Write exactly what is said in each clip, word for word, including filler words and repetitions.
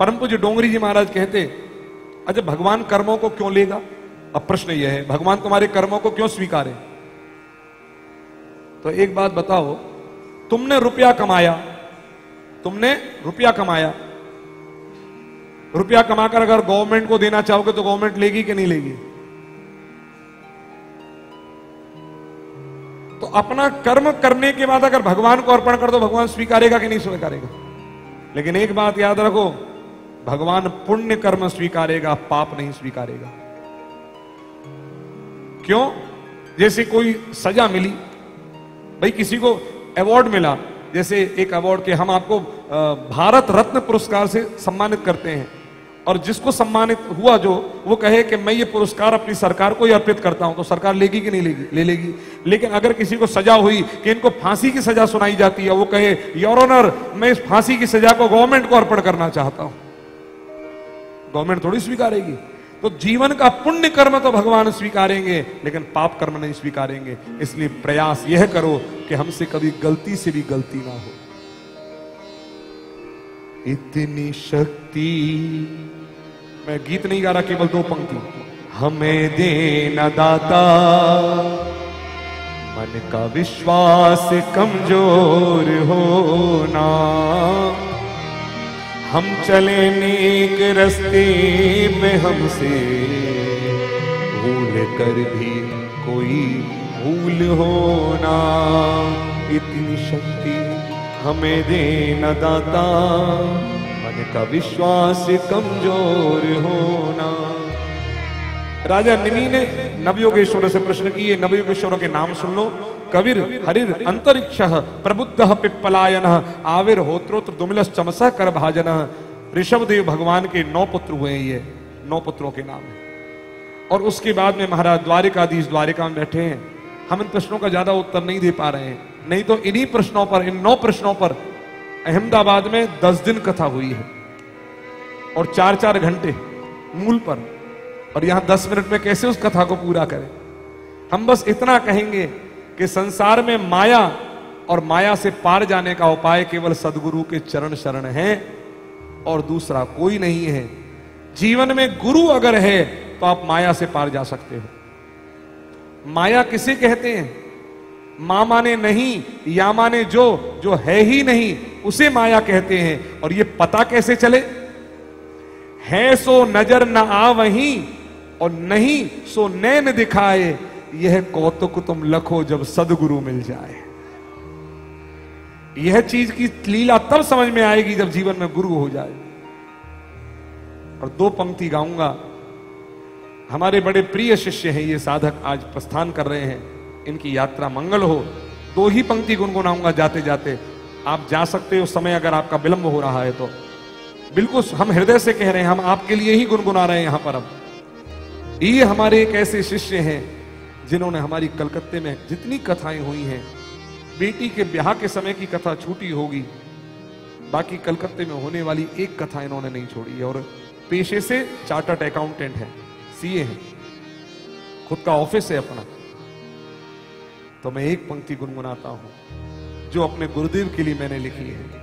परम पूज्य डोंगरी जी महाराज कहते, अच्छा भगवान कर्मों को क्यों लेगा? अब प्रश्न यह है, भगवान तुम्हारे कर्मों को क्यों स्वीकारे? तो एक बात बताओ, तुमने रुपया कमाया, तुमने रुपया कमाया, रुपया कमाकर अगर गवर्नमेंट को देना चाहोगे तो गवर्नमेंट लेगी कि नहीं लेगी? तो अपना कर्म करने के बाद अगर भगवान को अर्पण कर दो, भगवान स्वीकारेगा कि नहीं स्वीकारेगा? लेकिन एक बात याद रखो, भगवान पुण्य कर्म स्वीकारेगा, पाप नहीं स्वीकारेगा। क्यों? जैसे कोई सजा मिली, भाई किसी को अवार्ड मिला, जैसे एक अवार्ड के हम आपको भारत रत्न पुरस्कार से सम्मानित करते हैं, और जिसको सम्मानित हुआ जो वो कहे कि मैं ये पुरस्कार अपनी सरकार को ही अर्पित करता हूं, तो सरकार लेगी कि नहीं लेगी? ले लेगी। लेकिन अगर किसी को सजा हुई कि इनको फांसी की सजा सुनाई जाती है, वो कहे योर ऑनर मैं इस फांसी की सजा को गवर्नमेंट को अर्पण करना चाहता हूं, गवर्नमेंट थोड़ी स्वीकारेगी। तो जीवन का पुण्य कर्म तो भगवान स्वीकारेंगे, लेकिन पाप कर्म नहीं स्वीकारेंगे। इसलिए प्रयास यह करो कि हमसे कभी गलती से भी गलती ना हो। इतनी शक्ति, मैं गीत नहीं गा रहा, केवल दो पंक्ति। हमें देना दाता, मन का विश्वास कमजोर होना, हम चले नेक रस्ते में हमसे भूल कर भी कोई भूल होना। इतनी शक्ति हमें देना दाता, मन का विश्वास कमजोर होना। राजा निमि ने नवयोगेश्वर से प्रश्न किए, नवयोगेश्वरों के नाम सुन लो। कविर हरिर अंतरिक्ष प्रबुद्ध पिप्पलायन आविर होत्रोत्र दुमिलस चमसा कर भाजन। ऋषभदेव भगवान के नौ पुत्र हुए, ये नौ पुत्रों के नाम है। और उसके बाद में महाराज द्वारिकाधीश द्वारिका में बैठे हैं। हम इन प्रश्नों का ज्यादा उत्तर नहीं दे पा रहे हैं, नहीं तो इन्हीं प्रश्नों पर, इन नौ प्रश्नों पर अहमदाबाद में दस दिन कथा हुई है, और चार चार घंटे मूल पर, और यहां दस मिनट में कैसे उस कथा को पूरा करें। हम बस इतना कहेंगे कि संसार में माया और माया से पार जाने का उपाय केवल सदगुरु के चरण शरण है, और दूसरा कोई नहीं है। जीवन में गुरु अगर है तो आप माया से पार जा सकते हो। माया किसे कहते हैं? मां माने नहीं, या माने जो जो है ही नहीं, उसे माया कहते हैं। और ये पता कैसे चले? है सो नजर न आ वहीं, और नहीं सो नैन दिखाए, यह कौतुक तुम लखो जब सदगुरु मिल जाए। यह चीज की लीला तब समझ में आएगी जब जीवन में गुरु हो जाए। और दो पंक्ति गाऊंगा। हमारे बड़े प्रिय शिष्य हैं ये साधक, आज प्रस्थान कर रहे हैं, इनकी यात्रा मंगल हो। दो ही पंक्ति गुनगुनाऊंगा जाते जाते, आप जा सकते हो समय अगर आपका विलंब हो रहा है तो। बिल्कुल हम हृदय से कह रहे हैं, हम आपके लिए ही गुनगुना रहे हैं यहां पर। अब ये हमारे एक ऐसे शिष्य हैं जिन्होंने हमारी कलकत्ते में जितनी कथाएं हुई हैं, बेटी के ब्याह के समय की कथा छूटी होगी, बाकी कलकत्ते में होने वाली एक कथा इन्होंने नहीं छोड़ी है। और पेशे से चार्टर्ड अकाउंटेंट है, सीए है, खुद का ऑफिस है अपना। तो मैं एक पंक्ति गुनगुनाता हूं जो अपने गुरुदेव के लिए मैंने लिखी है।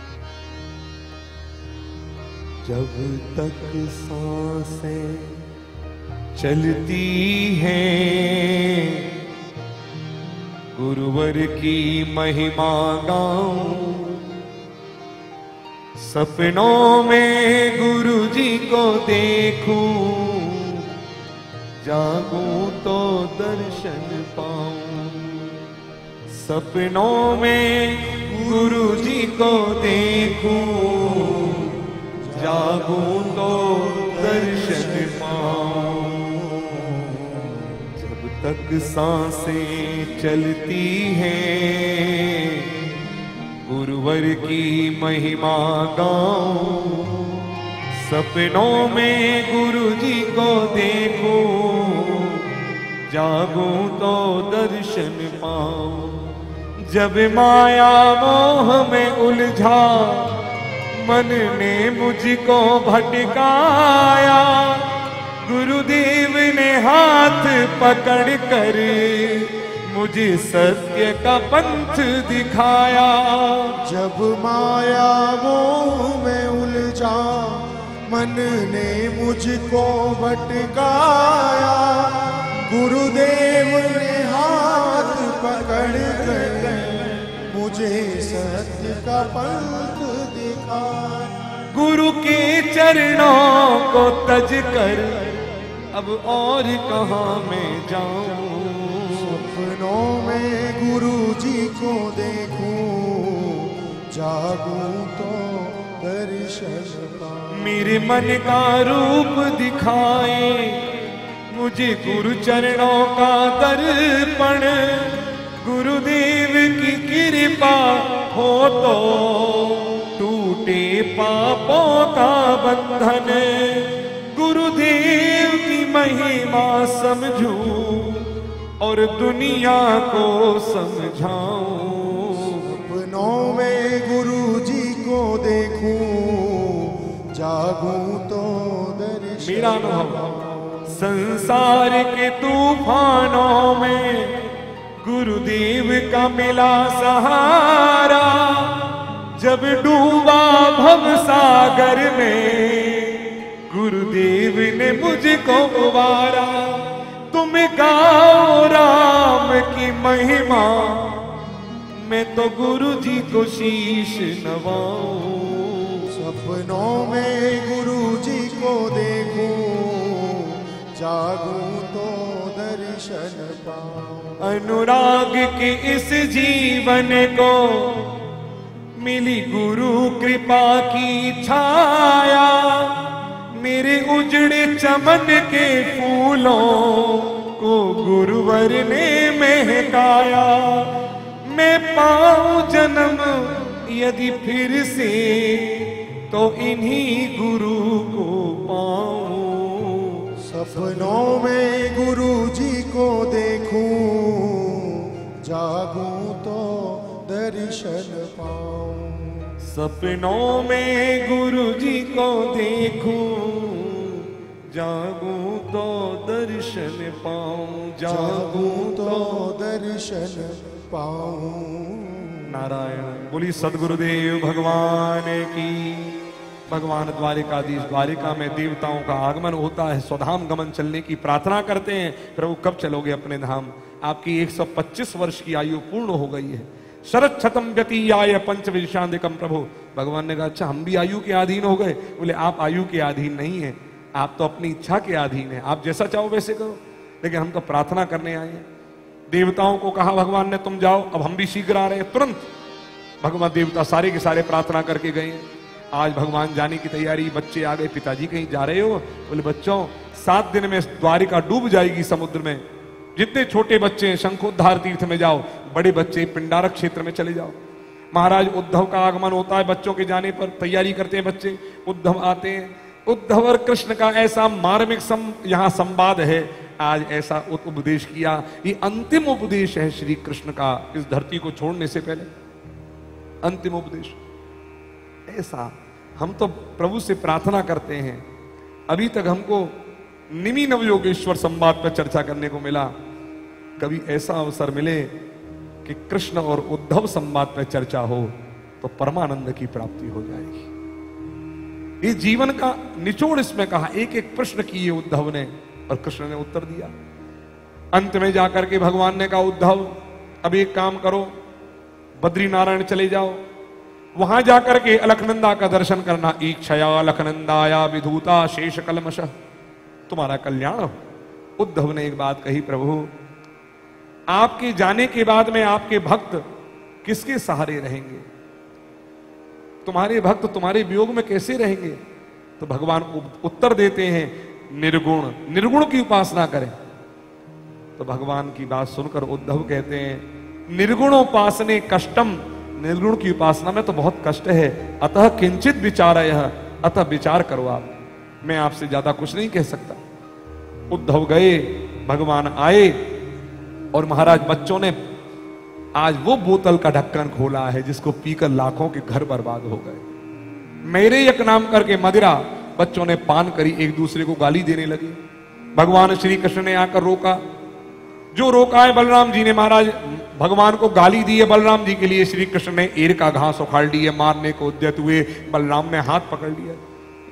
जब तक सांसें चलती हैं, गुरुवर की महिमा गाऊं, सपनों में गुरु जी को देखूं, जागूं तो दर्शन पाऊं। सपनों में गुरु जी को देखूं, जागूं तो दर्शन पाऊं। जब तक सांसें चलती हैं, गुरुवर की महिमा गाऊं, सपनों में गुरु जी को देखूं, जागूं तो दर्शन पाऊं। जब माया मोह में उलझा मन ने मुझको भटकाया, गुरुदेव ने हाथ पकड़ कर मुझे सत्य का पंथ दिखाया। जब माया मोह में उलझा मन ने मुझको भटकाया, गुरुदेव ने हाथ पकड़ कर मुझे सत्य का पंथ दिखाया। गुरु के चरणों को तज कर अब और कहाँ मैं जाऊं। सपनों में गुरु जी को देखूं, जागूं तो दर्शन पाऊं। मेरे मन का रूप दिखाए मुझे गुरु चरणों का दर्पण। गुरुदेव की कृपा हो तो टूटे पापों का बंधन। गुरुदेव की महिमा समझूं और दुनिया को समझाऊं। सपनों में गुरु जी को देखूं, जागूं तो दर्शन। मेरा अनुभव संसार के तूफानों में गुरुदेव का मिला सहारा। जब डूबा भव सागर में गुरुदेव ने मुझको उबारा। तुम गाओ राम की महिमा, मैं तो गुरु जी को शीश नवाऊं। सपनों में गुरु जी को देखूं, जागूं तो दर्शन पाऊं। अनुराग के इस जीवन को मिली गुरु कृपा की छाया। मेरे उजड़े चमन के फूलों को गुरुवर ने महकाया। मैं पाऊं जन्म यदि फिर से तो इन्हीं गुरु को पाऊं। सपनों में गुरु जी को देखूं, जागूं तो दर्शन पाऊं। सपनों में गुरु जी को देखूं, जागूं तो दर्शन पाऊं। जागूं तो दर्शन पाऊं। नारायण। बोली सदगुरुदेव भगवान की। भगवान द्वारिकाधीश द्वारिका में देवताओं का आगमन होता है, स्वधाम गमन चलने की प्रार्थना करते हैं। प्रभु कब चलोगे अपने धाम? आपकी एक सौ पच्चीस वर्ष की आयु पूर्ण हो गई है। शरद शतम व्यतीयाय पंचविंशाधिकम। प्रभु भगवान ने कहा अच्छा हम भी आयु के अधीन हो गए? बोले आप आयु के अधीन नहीं है, आप तो अपनी इच्छा के अधीन है। आप जैसा चाहो वैसे करो, लेकिन हम तो प्रार्थना करने आए हैं। देवताओं को कहा भगवान ने तुम जाओ, अब हम भी शीघ्र आ रहे हैं। तुरंत भगवान देवता सारे के सारे प्रार्थना करके गए। आज भगवान जाने की तैयारी। बच्चे आ गए, पिताजी कहीं जा रहे हो? बोले बच्चों सात दिन में द्वारिका डूब जाएगी समुद्र में। जितने छोटे बच्चे हैं शंखोद्धार तीर्थ में जाओ, बड़े बच्चे पिंडारक क्षेत्र में चले जाओ। महाराज उद्धव का आगमन होता है, बच्चों के जाने पर तैयारी करते हैं बच्चे। उद्धव आते हैं। उद्धव और कृष्ण का ऐसा मार्मिक सम यहाँ संवाद है। आज ऐसा उपदेश किया, ये अंतिम उपदेश है श्री कृष्ण का इस धरती को छोड़ने से पहले। अंतिम उपदेश ऐसा हम तो प्रभु से प्रार्थना करते हैं। अभी तक हमको निमि नवयोगेश्वर संवाद पर चर्चा करने को मिला। कभी ऐसा अवसर मिले कि कृष्ण और उद्धव संवाद पर चर्चा हो तो परमानंद की प्राप्ति हो जाएगी। ये जीवन का निचोड़ इसमें कहा। एक एक प्रश्न किए उद्धव ने और कृष्ण ने उत्तर दिया। अंत में जाकर के भगवान ने कहा उद्धव अब एक काम करो, बद्री नारायण चले जाओ, वहां जाकर के अलकनंदा का दर्शन करना। इच्छया अलकनंदाया विधूता शेष कलमश, तुम्हारा कल्याण हो। उद्धव ने एक बात कही, प्रभु आपके जाने के बाद में आपके भक्त किसके सहारे रहेंगे? तुम्हारे भक्त तुम्हारे वियोग में कैसे रहेंगे? तो भगवान उत्तर देते हैं निर्गुण, निर्गुण की उपासना करें। तो भगवान की बात सुनकर उद्धव कहते हैं निर्गुणोपासने कष्टम, निर्गुण की उपासना में तो बहुत कष्ट है। अतः किंचित विचारय, अतः विचार करो आप, मैं आपसे ज्यादा कुछ नहीं कह सकता। उद्धव गए, भगवान आए और महाराज बच्चों ने आज वो बोतल का ढक्कन खोला है जिसको पीकर लाखों के घर बर्बाद हो गए। मेरे यक नाम करके मदिरा बच्चों ने पान करी, एक दूसरे को गाली देने लगे। भगवान श्री कृष्ण ने आकर रोका। जो रोका है बलराम जी ने, महाराज भगवान को गाली दी है बलराम जी के लिए। श्री कृष्ण ने एर का घास उखाड़ दिए, मारने को उद्यत हुए। बलराम ने हाथ पकड़ लिया,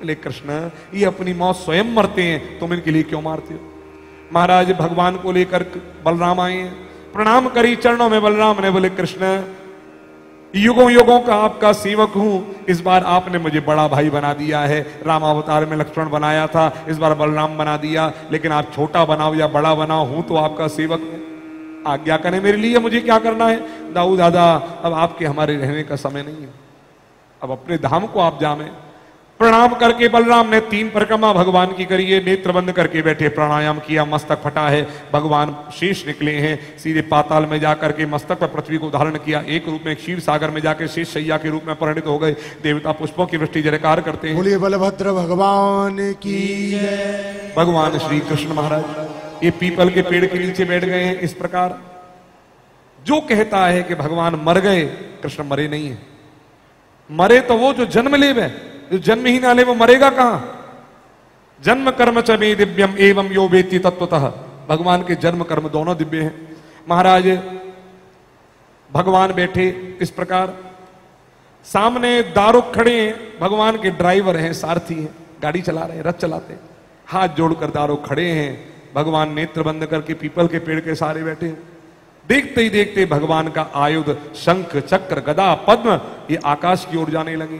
बोले कृष्ण ये अपनी मौत स्वयं मरते हैं, तुम इनके लिए क्यों मारते हो? महाराज भगवान को लेकर बलराम आए हैं, प्रणाम करी चरणों में बलराम ने, बोले कृष्ण युगों युगों का आपका सेवक हूं, इस बार आपने मुझे बड़ा भाई बना दिया है। राम अवतार में लक्ष्मण बनाया था, इस बार बलराम बना दिया, लेकिन आप छोटा बनाओ या बड़ा बनाओ, हूं तो आपका सेवक हूं, आज्ञा करें मेरे लिए, मुझे क्या करना है? दाऊ दादा अब आपके हमारे रहने का समय नहीं है, अब अपने धाम को आप जामे। प्रणाम करके बलराम ने तीन परिक्रमा भगवान की करी है, नेत्र बंद करके बैठे, प्राणायाम किया, मस्तक फटा है, भगवान शेष निकले हैं, सीधे पाताल में जाकर के मस्तक पर पृथ्वी को धारण किया, एक रूप में क्षीर सागर में जाकर शेष शैया के रूप में परिणित हो गए। देवता पुष्पों की वृष्टि जयकार करते हैं, बोलिए बलभद्र भगवान की जय। भगवान श्री कृष्ण महाराज ये पीपल के पेड़ के नीचे बैठ गए हैं। इस प्रकार जो कहता है कि भगवान मर गए, कृष्ण मरे नहीं है। मरे तो वो जो जन्म ले वह, जो जन्म ही ना ले वो मरेगा कहां? जन्म कर्म च मे दिव्यम एवं यो वेत्ति तत्वतः, भगवान के जन्म कर्म दोनों दिव्य हैं। महाराज भगवान बैठे इस प्रकार, सामने दारुक खड़े हैं, भगवान के ड्राइवर हैं, सारथी हैं, गाड़ी चला रहे हैं, रथ चलाते हैं, हाथ जोड़कर दारुक खड़े हैं। भगवान नेत्र बंद करके पीपल के पेड़ के सहारे बैठे हैं। देखते ही देखते भगवान का आयुध शंख चक्र गदा पद्म ये आकाश की ओर जाने लगे,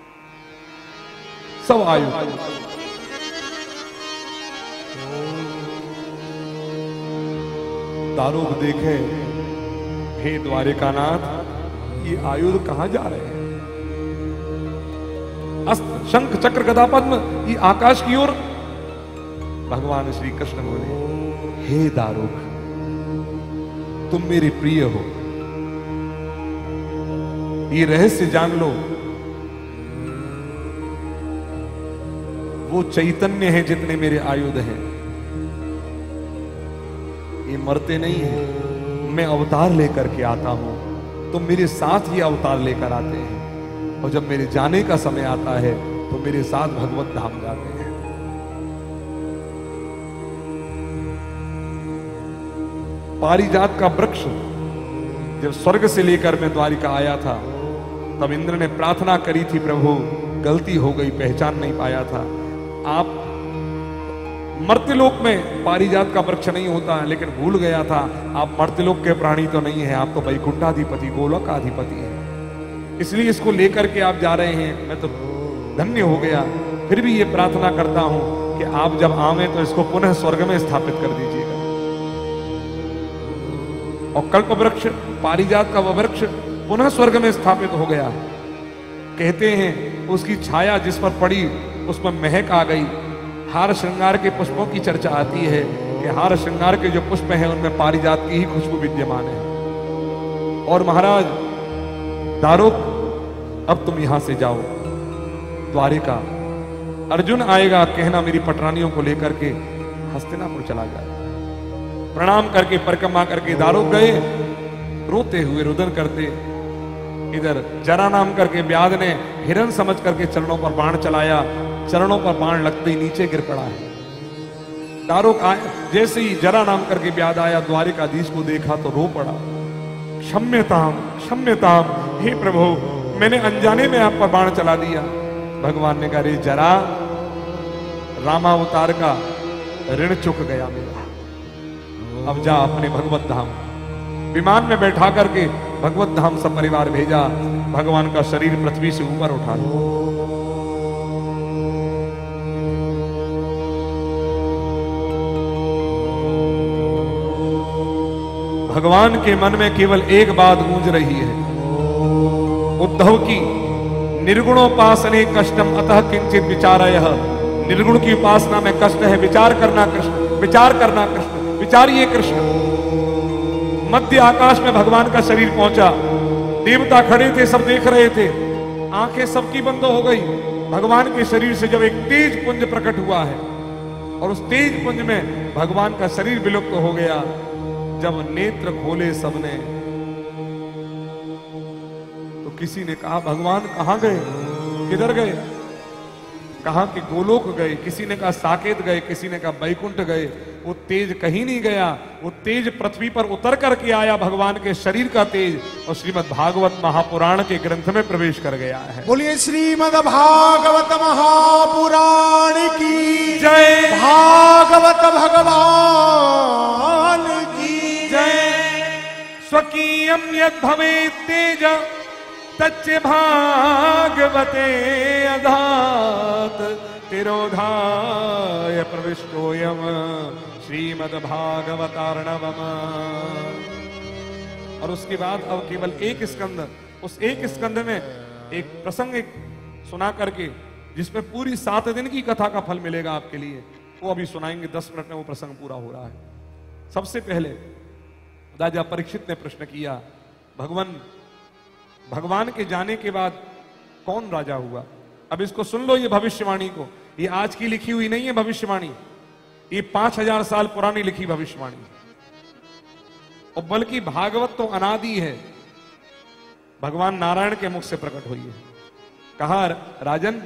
सब आयुध। दारोग देखे, हे द्वारिकानाथ ये आयुध कहां जा रहे हैं? अस्त्र शंख चक्र गदा पद्म ये आकाश की ओर। भगवान श्री कृष्ण बोले, हे दारोग तुम मेरे प्रिय हो, ये रहस्य जान लो, वो चैतन्य है जितने मेरे आयुध हैं, ये मरते नहीं हैं। मैं अवतार लेकर के आता हूं, तुम मेरे साथ ही अवतार लेकर आते हैं, और जब मेरे जाने का समय आता है तो मेरे साथ भगवत धाम जाते हैं। पारिजात का वृक्ष जब स्वर्ग से लेकर मैं द्वारिका आया था, तब इंद्र ने प्रार्थना करी थी, प्रभु गलती हो गई, पहचान नहीं पाया था। आप मर्त्यलोक में पारिजात का वृक्ष नहीं होता, लेकिन भूल गया था, आप मर्त्यलोक के प्राणी तो नहीं है, आप तो वैकुंठाधिपति गोलोकाधिपति हैं, इसलिए इसको लेकर के आप जा रहे हैं। मैं तो धन्य हो गया, फिर भी ये प्रार्थना करता हूं कि आप जब आवे तो इसको पुनः स्वर्ग में स्थापित कर दीजिएगा। और कल्प वृक्ष पारिजात का वह वृक्ष पुनः स्वर्ग में स्थापित हो गया। कहते हैं उसकी छाया जिस पर पड़ी उसमें महक आ गई। हार श्रृंगार के पुष्पों की चर्चा आती है कि हार श्रृंगार के जो पुष्प हैं उनमें पारिजात की ही खुशबू विद्यमान है। और महाराज दारुक अब तुम यहां से जाओ द्वारिका, अर्जुन आएगा, कहना मेरी पटरानियों को लेकर के हस्तिनापुर चला जाए। प्रणाम करके परिक्रमा करके दारुक गए, रोते हुए रुदन करते। इधर जरा नाम करके व्याध ने हिरन समझ करके चरणों पर बाण चलाया, चरणों पर बाण लगते ही नीचे गिर पड़ा है। दारुक आया, जैसे ही जरा नाम करके व्याध आया, द्वारिकाधीश को देखा तो रो पड़ा, क्षम्यताम क्षम्यताम, हे प्रभु मैंने अनजाने में आप पर बाण चला दिया। भगवान ने कहा, रे जरा रामावतार का ऋण चुक गया मेरा, अब जा अपने भगवत धाम। विमान में बैठा करके भगवत धाम सब परिवार भेजा। भगवान का शरीर पृथ्वी से ऊपर उठा लिया। भगवान के मन में केवल एक बात गूंज रही है, उद्धव की निर्गुणोपासने कष्टम अतः किंचित विचारयः। निर्गुण की उपासना में कष्ट है, विचार करना कृष्ण, विचार करना कृष्ण, विचारिए कृष्ण। मध्य आकाश में भगवान का शरीर पहुंचा, देवता खड़े थे, सब देख रहे थे, आंखें सबकी बंद हो गई। भगवान के शरीर से जब एक तेज पुंज प्रकट हुआ है और उस तेज पुंज में भगवान का शरीर विलुप्त हो गया। जब नेत्र खोले सबने तो किसी ने कहा, भगवान कहां गए, किधर गए? कहा कि गोलोक गए, किसी ने कहा साकेत गए, किसी ने कहा बैकुंठ गए। वो तेज कहीं नहीं गया, वो तेज पृथ्वी पर उतर करके आया, भगवान के शरीर का तेज, और श्रीमद् भागवत महापुराण के ग्रंथ में प्रवेश कर गया है। बोलिए श्रीमद् भागवत महापुराण की जय, भागवत भगवान की जय। स्वकीयं यद् भवेत् तेज तच्च भागवते अधात तिरोधाय प्रविष्टोऽयं श्रीमद्भागवतार्णवम्। और उसके बाद अब केवल एक स्कंद, उस एक स्कंद में एक प्रसंग एक सुना करके जिसमें पूरी सात दिन की कथा का फल मिलेगा आपके लिए, वो अभी सुनाएंगे। दस मिनट में वो प्रसंग पूरा हो रहा है। सबसे पहले राजा परीक्षित ने प्रश्न किया, भगवान भगवान के जाने के बाद कौन राजा हुआ? अब इसको सुन लो, ये भविष्यवाणी को, ये आज की लिखी हुई नहीं है भविष्यवाणी, ये पांच हजार साल पुरानी लिखी भविष्यवाणी, और बल्कि भागवत तो अनादि है, भगवान नारायण के मुख से प्रकट हुई है। कहा, राजन,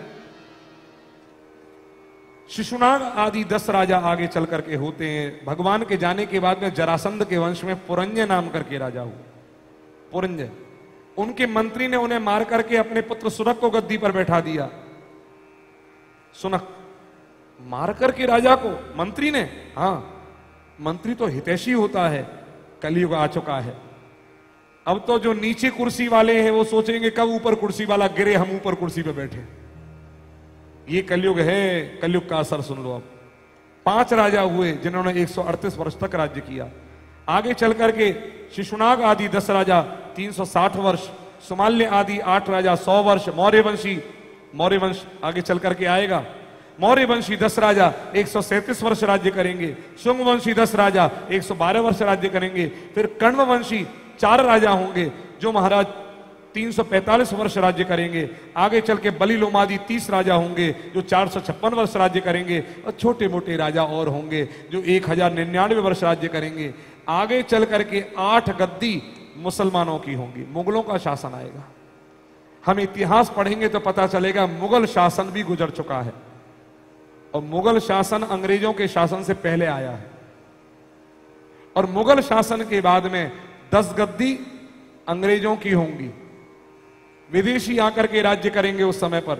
शिशुनाग आदि दस राजा आगे चल करके होते हैं। भगवान के जाने के बाद में जरासंध के वंश में पुरंजय नाम करके राजा हुआ। पुरंजय, उनके मंत्री ने उन्हें मार करके अपने पुत्र सुनक को गद्दी पर बैठा दिया। सुनक मार करके राजा को, मंत्री ने, हाँ, मंत्री तो हितैषी होता है। कलयुग आ चुका है, अब तो जो नीचे कुर्सी वाले हैं वो सोचेंगे कब ऊपर कुर्सी वाला गिरे, हम ऊपर कुर्सी पे बैठे। ये कलयुग है, कलयुग का असर सुन लो। अब पांच राजा हुए जिन्होंने एक सौ अड़तीस वर्ष तक राज्य किया। आगे चल करके शिशुनाग आदि दस राजा तीन सौ साठ वर्ष, सुमाल्य आदि आठ राजा सौ वर्ष, मौर्य वंशी मौर्य वंश आगे चल करके आएगा। मौर्य वंशी दस राजा एक सौ सैंतीस वर्ष राज्य करेंगे। शुंग वंशी दस राजा एक सौ बारह वर्ष राज्य करेंगे। फिर कण्व वंशी चार राजा होंगे जो महाराज तीन सौ पैंतालीस वर्ष राज्य करेंगे। आगे चल के बलि लोमादि तीस राजा होंगे जो चार सौ छप्पन वर्ष राज्य करेंगे, और छोटे मोटे राजा और होंगे जो एक हजार निन्यानवे वर्ष राज्य करेंगे। आगे चल करके आठ गद्दी मुसलमानों की होंगी, मुगलों का शासन आएगा। हम इतिहास पढ़ेंगे तो पता चलेगा मुगल शासन भी गुजर चुका है, और मुगल शासन अंग्रेजों के शासन से पहले आया है। और मुगल शासन के बाद में दस गद्दी अंग्रेजों की होंगी, विदेशी आकर के राज्य करेंगे उस समय पर।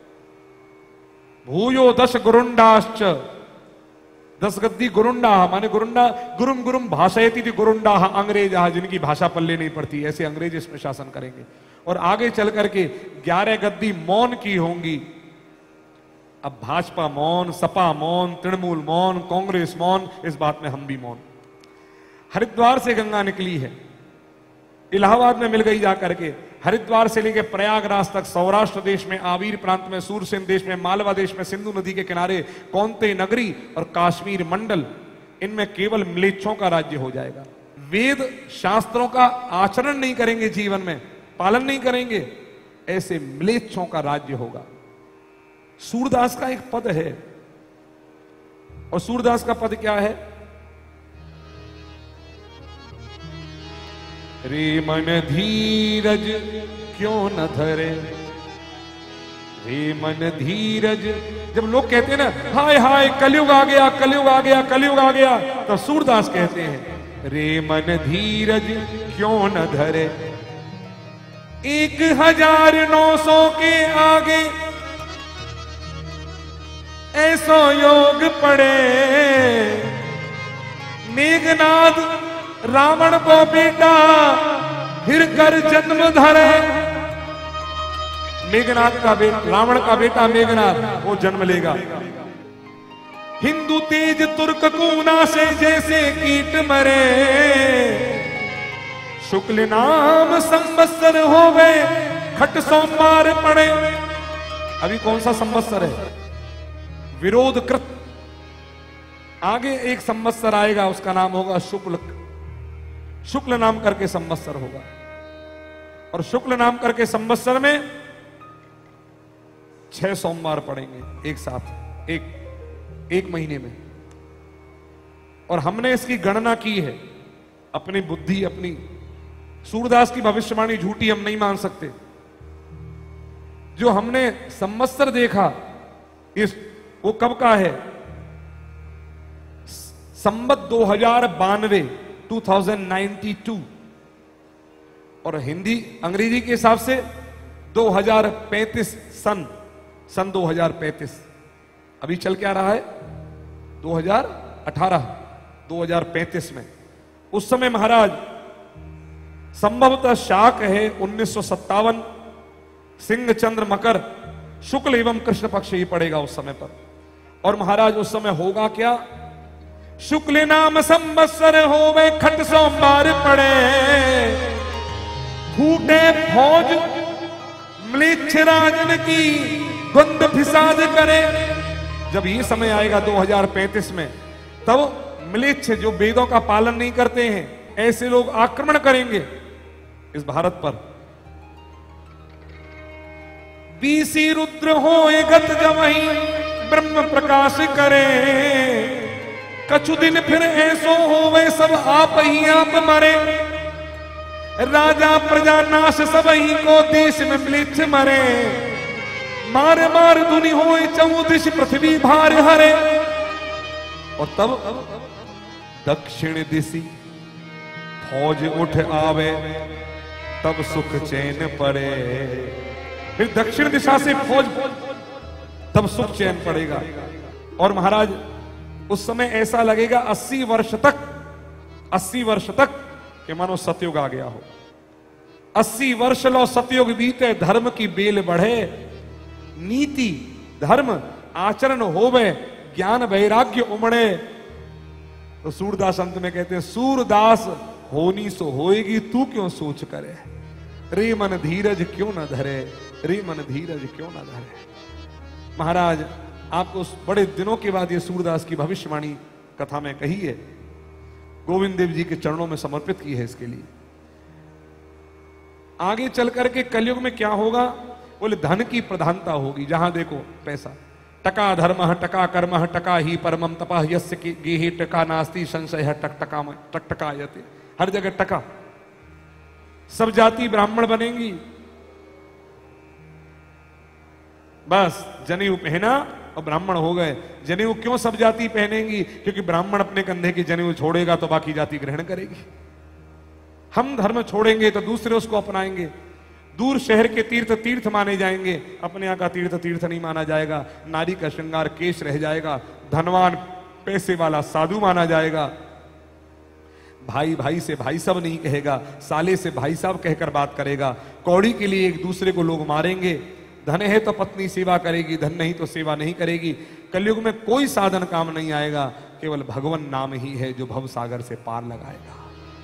भूयो दश गुरुंडाश्च, दस गद्दी गुरुंडा, माने गुरुंडा गुरुम गुरुम भाषायती थी गुरुंडा अंग्रेज, जिनकी भाषा पल्ले नहीं पड़ती, ऐसे अंग्रेज इसमें शासन करेंगे। और आगे चल करके ग्यारह गद्दी मौन की होंगी। अब भाजपा मौन, सपा मौन, तृणमूल मौन, कांग्रेस मौन, इस बात में हम भी मौन। हरिद्वार से गंगा निकली है, इलाहाबाद में मिल गई जाकर के। हरिद्वार से लेकर प्रयागराज तक, सौराष्ट्र देश में, आवीर प्रांत में, सूरसेन देश में, मालवा देश में, सिंधु नदी के किनारे, कौंते नगरी और काश्मीर मंडल, इनमें केवल म्लेच्छों का राज्य हो जाएगा। वेद शास्त्रों का आचरण नहीं करेंगे, जीवन में पालन नहीं करेंगे, ऐसे म्लेच्छों का राज्य होगा। सूरदास का एक पद है, और सूरदास का पद क्या है? रे मन धीरज क्यों न धरे, रे मन धीरज। जब लोग कहते हैं ना हाय हाय कलयुग आ गया, कलयुग आ गया, कलयुग आ गया, तो सूरदास कहते हैं रे मन धीरज क्यों न धरे, एक हजार नौ सौ के आगे ऐसो योग पड़े, मेघनाद रावण को बेटा फिर कर जन्म धरे। मेघनाद का बेटा, रावण का बेटा मेघनाद, वो जन्म लेगा। हिंदू तेज तुर्क कूना से जैसे कीट मरे, शुक्ल नाम संवत्सर हो गए खट सोमवार पड़े। अभी कौन सा संवत्सर है? विरोध कृत। आगे एक संवत्सर आएगा, उसका नाम होगा शुक्ल, शुक्ल नाम करके संवत्सर होगा। और शुक्ल नाम करके संवत्सर में छह सोमवार पड़ेंगे एक साथ, एक एक महीने में। और हमने इसकी गणना की है अपनी बुद्धि, अपनी। सूरदास की भविष्यवाणी झूठी हम नहीं मान सकते। जो हमने संवत्सर देखा इस वो कब का है? संवत दो हजार बानवे टू थाउजेंड नाइन्टी टू, और हिंदी अंग्रेजी के हिसाब से दो हजार पैंतीस सन सन दो हजार पैंतीस। अभी चल क्या रहा है? दो हजार अठारह दो हजार पैंतीस में। उस समय महाराज संभवतः शाक है उन्नीस सौ सत्तावन, सिंह चंद्र मकर शुक्ल एवं कृष्ण पक्ष ही पड़ेगा उस समय पर। और महाराज उस समय होगा क्या? शुक्ल नाम संवत्सर होवे, खट सोमवार पड़े, फूटे फौज म्लेच्छ राजन की, द्वंद फिसाद करे। जब ये समय आएगा दो हजार पैंतीस में, तब म्लेच्छ जो वेदों का पालन नहीं करते हैं, ऐसे लोग आक्रमण करेंगे इस भारत पर। बीसी रुद्र होए गत जवहीं, ब्रह्म प्रकाश करे, कछु दिन फिर ऐसो होवे, सब आप ही आप मरे। राजा प्रजा नाश सब ही को, देश में म्लेच्छ मरे। मार मार धुनि होए, चौदिश पृथ्वी भार हरे। और तब दक्षिण दिशि फौज उठ आवे, तब सुख चैन पड़े। फिर दक्षिण दिशा से फौज, तब सुख चैन पड़ेगा। और महाराज उस समय ऐसा लगेगा अस्सी वर्ष तक, अस्सी वर्ष तक कि मानो सतयुग आ गया हो। अस्सी वर्ष लो सतयुग बीते, धर्म की बेल बढ़े, नीति धर्म आचरण होवे, ज्ञान वैराग्य उमड़े। तो सूरदास अंत में कहते हैं, सूरदास होनी सो होएगी, तू क्यों सोच करे। रे मन धीरज क्यों न धरे, रे मन धीरज क्यों न धरे। महाराज आपको उस बड़े दिनों के बाद ये सूरदास की भविष्यवाणी कथा में कही है, गोविंद देव जी के चरणों में समर्पित की है इसके लिए। आगे चल करके कलयुग में क्या होगा? बोले धन की प्रधानता होगी, जहां देखो पैसा। टका धर्म टका कर्म टका ही परमम तपः यस्य गेहे टका नास्ति संशय टक टका टक टकायते। हर जगह टका। सब जाति ब्राह्मण बनेंगी, बस जनेऊ पहना और ब्राह्मण हो गए। जनेऊ क्यों सब जाति पहनेंगी? क्योंकि ब्राह्मण अपने कंधे की जनेऊ छोड़ेगा तो बाकी जाति ग्रहण करेगी। हम धर्म छोड़ेंगे तो दूसरे उसको अपनाएंगे। दूर शहर के तीर्थ तीर्थ माने जाएंगे, अपने यहाँ का तीर्थ तीर्थ नहीं माना जाएगा। नारी का श्रृंगार केश रह जाएगा, धनवान पैसे वाला साधु माना जाएगा। भाई भाई से भाई साहब नहीं कहेगा, साले से भाई साहब कहकर बात करेगा। कौड़ी के लिए एक दूसरे को लोग मारेंगे। धन है तो पत्नी सेवा करेगी, धन नहीं तो सेवा नहीं करेगी। कलयुग में कोई साधन काम नहीं आएगा, केवल भगवान नाम ही है जो भव सागर से पार लगाएगा।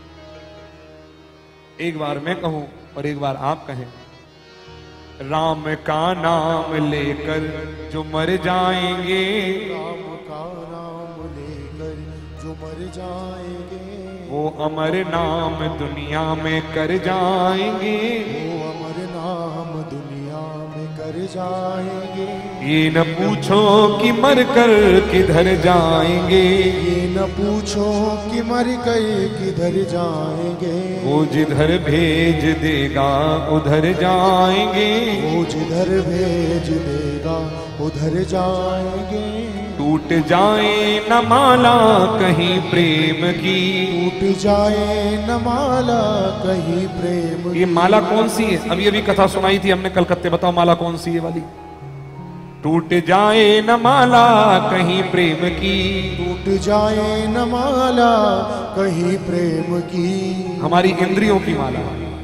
एक बार मैं कहूं और एक बार आप कहें, राम का नाम लेकर जो मर जाएंगे, राम का नाम लेकर जो मर जाएंगे, वो अमर नाम दुनिया में कर जाएंगे। वो अमर नाम दुनिया में कर जाएंगे। ये न पूछो कि मर कर किधर जाएंगे, ये न पूछो कि मर गए किधर जाएंगे। वो जिधर भेज देगा उधर जाएंगे। वो जिधर भेज देगा उधर जाएंगे। टूट जाए न माला कहीं प्रेम की, टूट जाए न माला कहीं प्रेम। ये माला कौन सी है? अभी अभी कथा सुनाई थी हमने कलकत्ते, बताओ माला कौन सी है वाली? टूट जाए न माला कहीं प्रेम की, टूट जाए न माला कहीं प्रेम की। हमारी इंद्रियों की माला।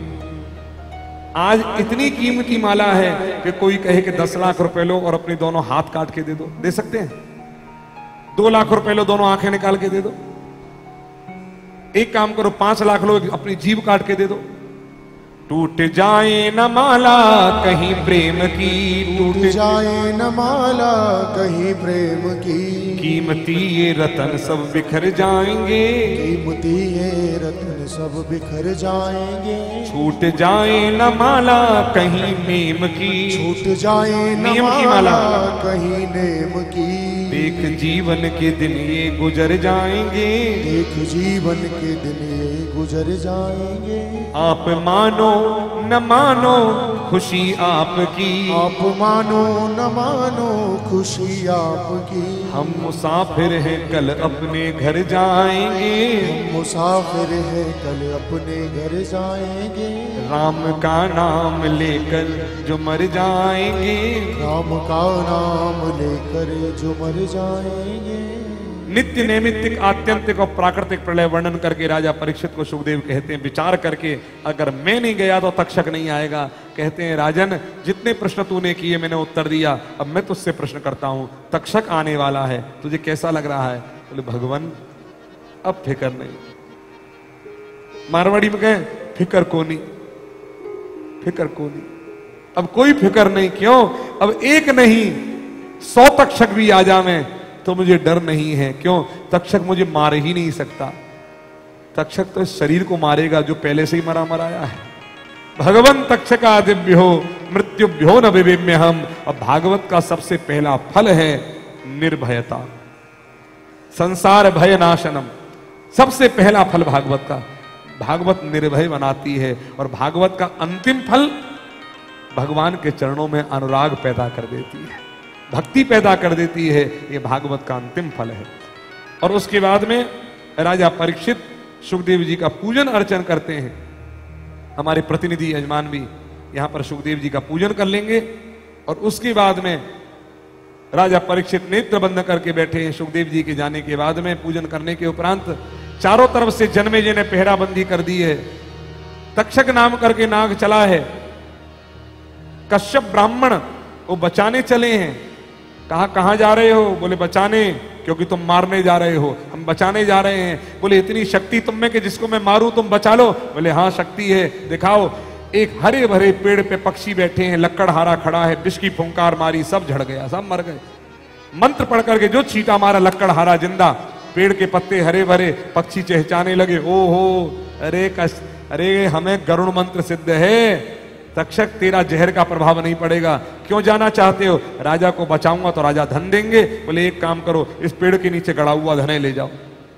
आज इतनी कीमती माला है कि कोई कहे कि दस लाख रुपए लो और अपने दोनों हाथ काट के दे दो, दे सकते हैं? दो लाख रुपए लो, दोनों आंखें निकाल के दे दो। एक काम करो, पांच लाख लो, अपनी जीभ काट के दे दो। टूट जाए न माला कहीं प्रेम की, टूट जाए न माला कहीं प्रेम की। कीमती ये रतन सब बिखर जाएंगे, कीमती ये रत्न सब बिखर जाएंगे। छूट जाए न माला कहीं नेम की, छूट जाए न माला कहीं नेम की। देख जीवन के दिन ये गुजर जाएंगे, देख जीवन के दिन ये गुजर जाएंगे। आप मानो न मानो खुशी आपकी। आप मानो न मानो खुशी आपकी। हम मुसाफिर हैं कल अपने घर जाएंगे। मुसाफिर है कल अपने घर जाएंगे। राम का नाम लेकर जो मर जाएंगे। राम का नाम लेकर जो मर जाएंगे। नित्य नैमित्तिक आत्यंतिक और प्राकृतिक प्रलय वर्णन करके राजा परीक्षित को सुखदेव कहते हैं, विचार करके अगर मैं नहीं गया तो तक्षक नहीं आएगा। कहते हैं राजन, जितने प्रश्न तूने किए मैंने उत्तर दिया, अब मैं तुझसे प्रश्न करता हूं, तक्षक आने वाला है, तुझे कैसा लग रहा है? बोले भगवान अब फिक्र नहीं। मारवाड़ी में कहे फिक्र कोनी, फिक्र कोनी, अब कोई फिक्र नहीं। क्यों? अब एक नहीं सौ तक्षक भी आ जावे तो मुझे डर नहीं है। क्यों? तक्षक मुझे मार ही नहीं सकता। तक्षक तो इस शरीर को मारेगा जो पहले से ही मरा मराया है। भगवं तक्षका दिव्यो मृत्युभ्यो न विवेम्य हम। और भागवत का सबसे पहला फल है निर्भयता, संसार भय नाशनम। सबसे पहला फल भागवत का, भागवत निर्भय बनाती है। और भागवत का अंतिम फल भगवान के चरणों में अनुराग पैदा कर देती है, भक्ति पैदा कर देती है। यह भागवत का अंतिम फल है। और उसके बाद में राजा परीक्षित सुखदेव जी का पूजन अर्चन करते हैं। हमारे प्रतिनिधि यजमान भी यहां पर सुखदेव जी का पूजन कर लेंगे। और उसके बाद में राजा परीक्षित नेत्र बंद करके बैठे हैं। सुखदेव जी के जाने के बाद में पूजन करने के उपरांत चारों तरफ से जन्मेजय ने पहराबंदी कर दी है। तक्षक नाम करके नाग चला है। कश्यप ब्राह्मण वो बचाने चले हैं। कहा कहां जा रहे हो? बोले बचाने, क्योंकि तुम मारने जा रहे हो। हम बचाने जा रहे हैं। बोले इतनी शक्ति तुम में कि जिसको मैं मारूं तुम बचा लो? बोले हाँ शक्ति है, दिखाओ। एक हरे भरे पेड़ पे पक्षी बैठे हैं, लक्कड़हारा खड़ा है, विष की फुंकार मारी, सब झड़ गया, सब मर गए। मंत्र पढ़ करके जो छींटा मारा लक्कड़हारा जिंदा, पेड़ के पत्ते हरे भरे, पक्षी चहचाने लगे। ओहो अरे कस अरे हमें गरुड़ मंत्र सिद्ध है, तक्षक तेरा जहर का प्रभाव नहीं पड़ेगा। क्यों जाना चाहते हो? राजा को बचाऊंगा तो राजा धन देंगे। बोले एक काम करो, इस पेड़ के नीचे गड़ा हुआ धन ले जाओ।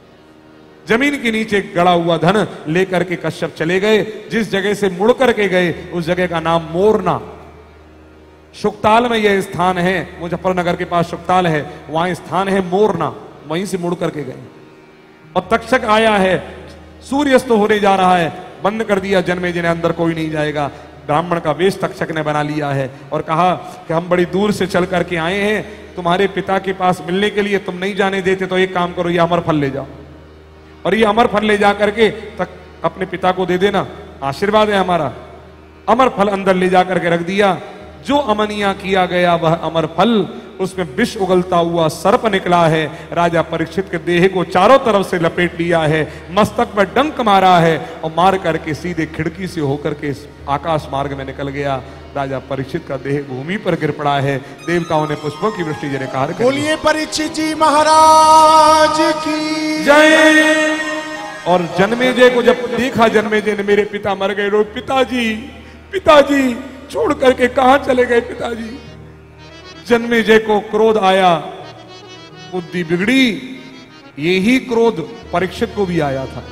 जमीन के नीचे गड़ा हुआ धन लेकर के कश्यप चले गए। जिस जगह से मुड़ करके गए उस जगह का नाम मोरना, शुक्ताल में यह स्थान है। मुजफ्फरनगर के पास शुक्ताल है, वहां स्थान है मोरना, वहीं से मुड़ करके गए। और तक्षक आया है, सूर्यास्त होने जा रहा है, बंद कर दिया जन्मेजय ने, अंदर कोई नहीं जाएगा। ब्राह्मण का वेश तक्षक ने बना लिया है और कहा कि हम बड़ी दूर से चल करके आए हैं तुम्हारे पिता के पास मिलने के लिए, तुम नहीं जाने देते तो एक काम करो, ये अमर फल ले जाओ। और ये अमर फल ले जा करके तक अपने पिता को दे देना, आशीर्वाद है हमारा। अमर फल अंदर ले जा करके रख दिया। जो अमनिया किया गया वह अमर फल, उसमें विष उगलता हुआ सर्प निकला है। राजा परीक्षित के देह को चारों तरफ से लपेट लिया है, मस्तक पर डंक मारा है और मार करके सीधे खिड़की से होकर के आकाश मार्ग में निकल गया। राजा परीक्षित का देह भूमि पर गिर पड़ा है। देवताओं ने पुष्पों की वृष्टि जयकार कर बोलिए परीक्षित जी महाराज की जय। और जन्मेजय को जब देखा, जन्मेजय ने मेरे पिता मर गए, रो पिताजी पिताजी, छोड़ करके कहां चले गए पिताजी। जन्मेजय को क्रोध आया, बुद्धि बिगड़ी। यही क्रोध परीक्षित को भी आया था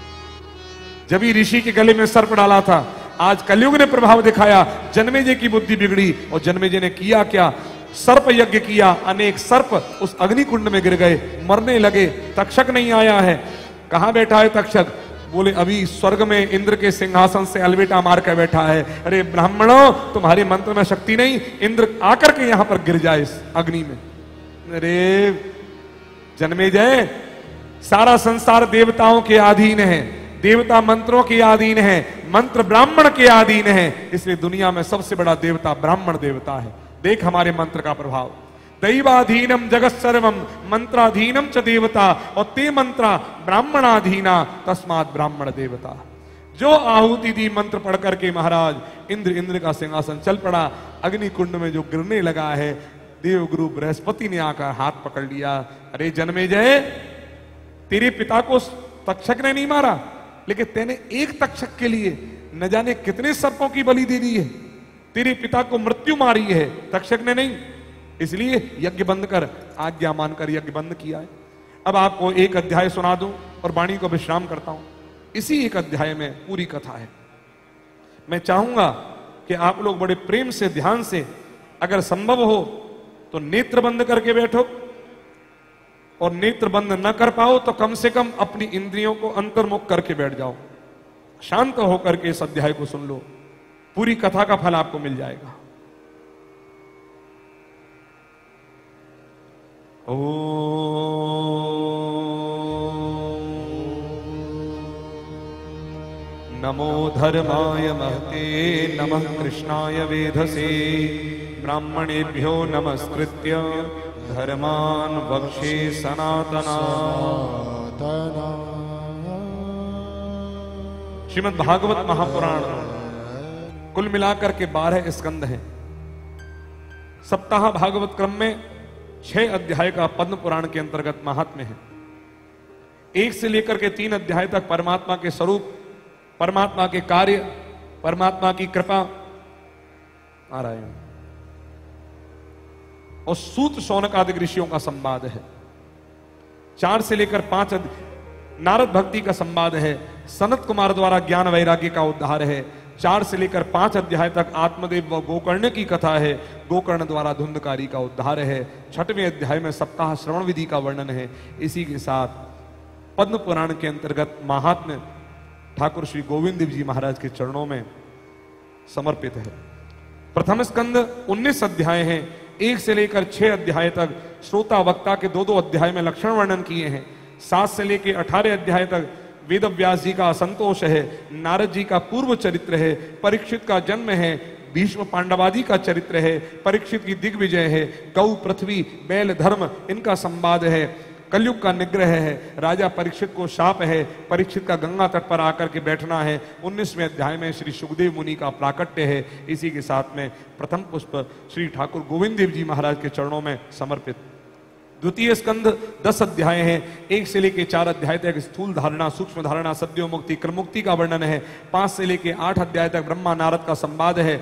जब ही ऋषि के गले में सर्प डाला था। आज कलयुग ने प्रभाव दिखाया, जन्मेजय की बुद्धि बिगड़ी। और जन्मेजय ने किया क्या? सर्प यज्ञ किया। अनेक सर्प उस अग्निकुंड में गिर गए, मरने लगे। तक्षक नहीं आया है। कहां बैठा है तक्षक? बोले अभी स्वर्ग में इंद्र के सिंहासन से अलबेटा मार कर बैठा है। अरे ब्राह्मणों, तुम्हारे मंत्र में शक्ति नहीं, इंद्र आकर के यहां पर गिर जाए इस अग्नि में। अरे जन्मेजय, सारा संसार देवताओं के अधीन है, देवता मंत्रों के अधीन है, मंत्र ब्राह्मण के अधीन है। इसलिए दुनिया में सबसे बड़ा देवता ब्राह्मण देवता है। देख हमारे मंत्र का प्रभाव। दैवाधीनम जगत सर्वम मंत्राधीनम च देवता, और ते मंत्रा ब्राह्मणाधीना तस्मात् ब्राह्मण देवता। जो आहुति दी मंत्र पढ़ करके महाराज इंद्र इंद्र का सिंहासन चल पड़ा। अग्निकुंड में जो गिरने लगा है, देवगुरु बृहस्पति ने आकर हाथ पकड़ लिया। अरे जन्मेजय, तेरे पिता को तक्षक ने नहीं मारा, लेकिन तेने एक तक्षक के लिए न जाने कितने सर्पों की बलि दे दी है। तेरे पिता को मृत्यु मारी है, तक्षक ने नहीं। इसलिए यज्ञ बंद कर, आज्ञा मानकर यज्ञ बंद किया है। अब आपको एक अध्याय सुना दूं और वाणी को विश्राम करता हूं। इसी एक अध्याय में पूरी कथा है। मैं चाहूंगा कि आप लोग बड़े प्रेम से ध्यान से, अगर संभव हो तो नेत्र बंद करके बैठो, और नेत्र बंद न कर पाओ तो कम से कम अपनी इंद्रियों को अंतर्मुख करके बैठ जाओ, शांत होकर के इस अध्याय को सुन लो, पूरी कथा का फल आपको मिल जाएगा। ओ नमो धर्माय महते नमः कृष्णाय वेधसे ब्राह्मणेभ्यो नमस्कृत्य धर्मान् वक्षे सनातना। श्रीमद् भागवत महापुराण कुल मिलाकर के बारह स्कंद हैं। सप्ताह भागवत क्रम में छह अध्याय का पद्म पुराण के अंतर्गत महात्म्य है। एक से लेकर के तीन अध्याय तक परमात्मा के स्वरूप, परमात्मा के कार्य, परमात्मा की कृपा आ रहे हैं, और सूत शौनक आदि ऋषियों का संवाद है। चार से लेकर पांच नारद भक्ति का संवाद है। सनत कुमार द्वारा ज्ञान वैराग्य का उद्धार है। चार से लेकर पांच अध्याय तक आत्मदेव व गोकर्ण की कथा है। गोकर्ण द्वारा धुंधकारी का उद्धार है। छठवें अध्याय में सप्ताह श्रवण विधि का वर्णन है। इसी के साथ पद्म पुराण के अंतर्गत महात्म्य ठाकुर श्री गोविंद देव जी महाराज के चरणों में समर्पित है। प्रथम स्कंद उन्नीस अध्याय हैं। एक से लेकर छह अध्याय तक श्रोता वक्ता के दो दो अध्याय में लक्षण वर्णन किए हैं। सात से लेकर अठारह अध्याय तक वेद व्यास जी का असंतोष है, नारद जी का पूर्व चरित्र है, परीक्षित का जन्म है, भीष्म पांडवादि का चरित्र है, परीक्षित की दिग्विजय है, गौ पृथ्वी बैल धर्म इनका संवाद है, कलयुग का निग्रह है, राजा परीक्षित को शाप है, परीक्षित का गंगा तट पर आकर के बैठना है। उन्नीसवें अध्याय में श्री सुखदेव मुनि का प्राकट्य है। इसी के साथ में प्रथम पुष्प श्री ठाकुर गोविंद देव जी महाराज के चरणों में समर्पित। द्वितीय स्कंद दस अध्याय हैं। एक से लेकर चार अध्याय तक स्थूल धारणा, सूक्ष्म धारणा, सद्यो मुक्ति, क्रम मुक्ति का वर्णन है। पांच से लेकर आठ अध्याय तक ब्रह्मा नारद का संवाद है।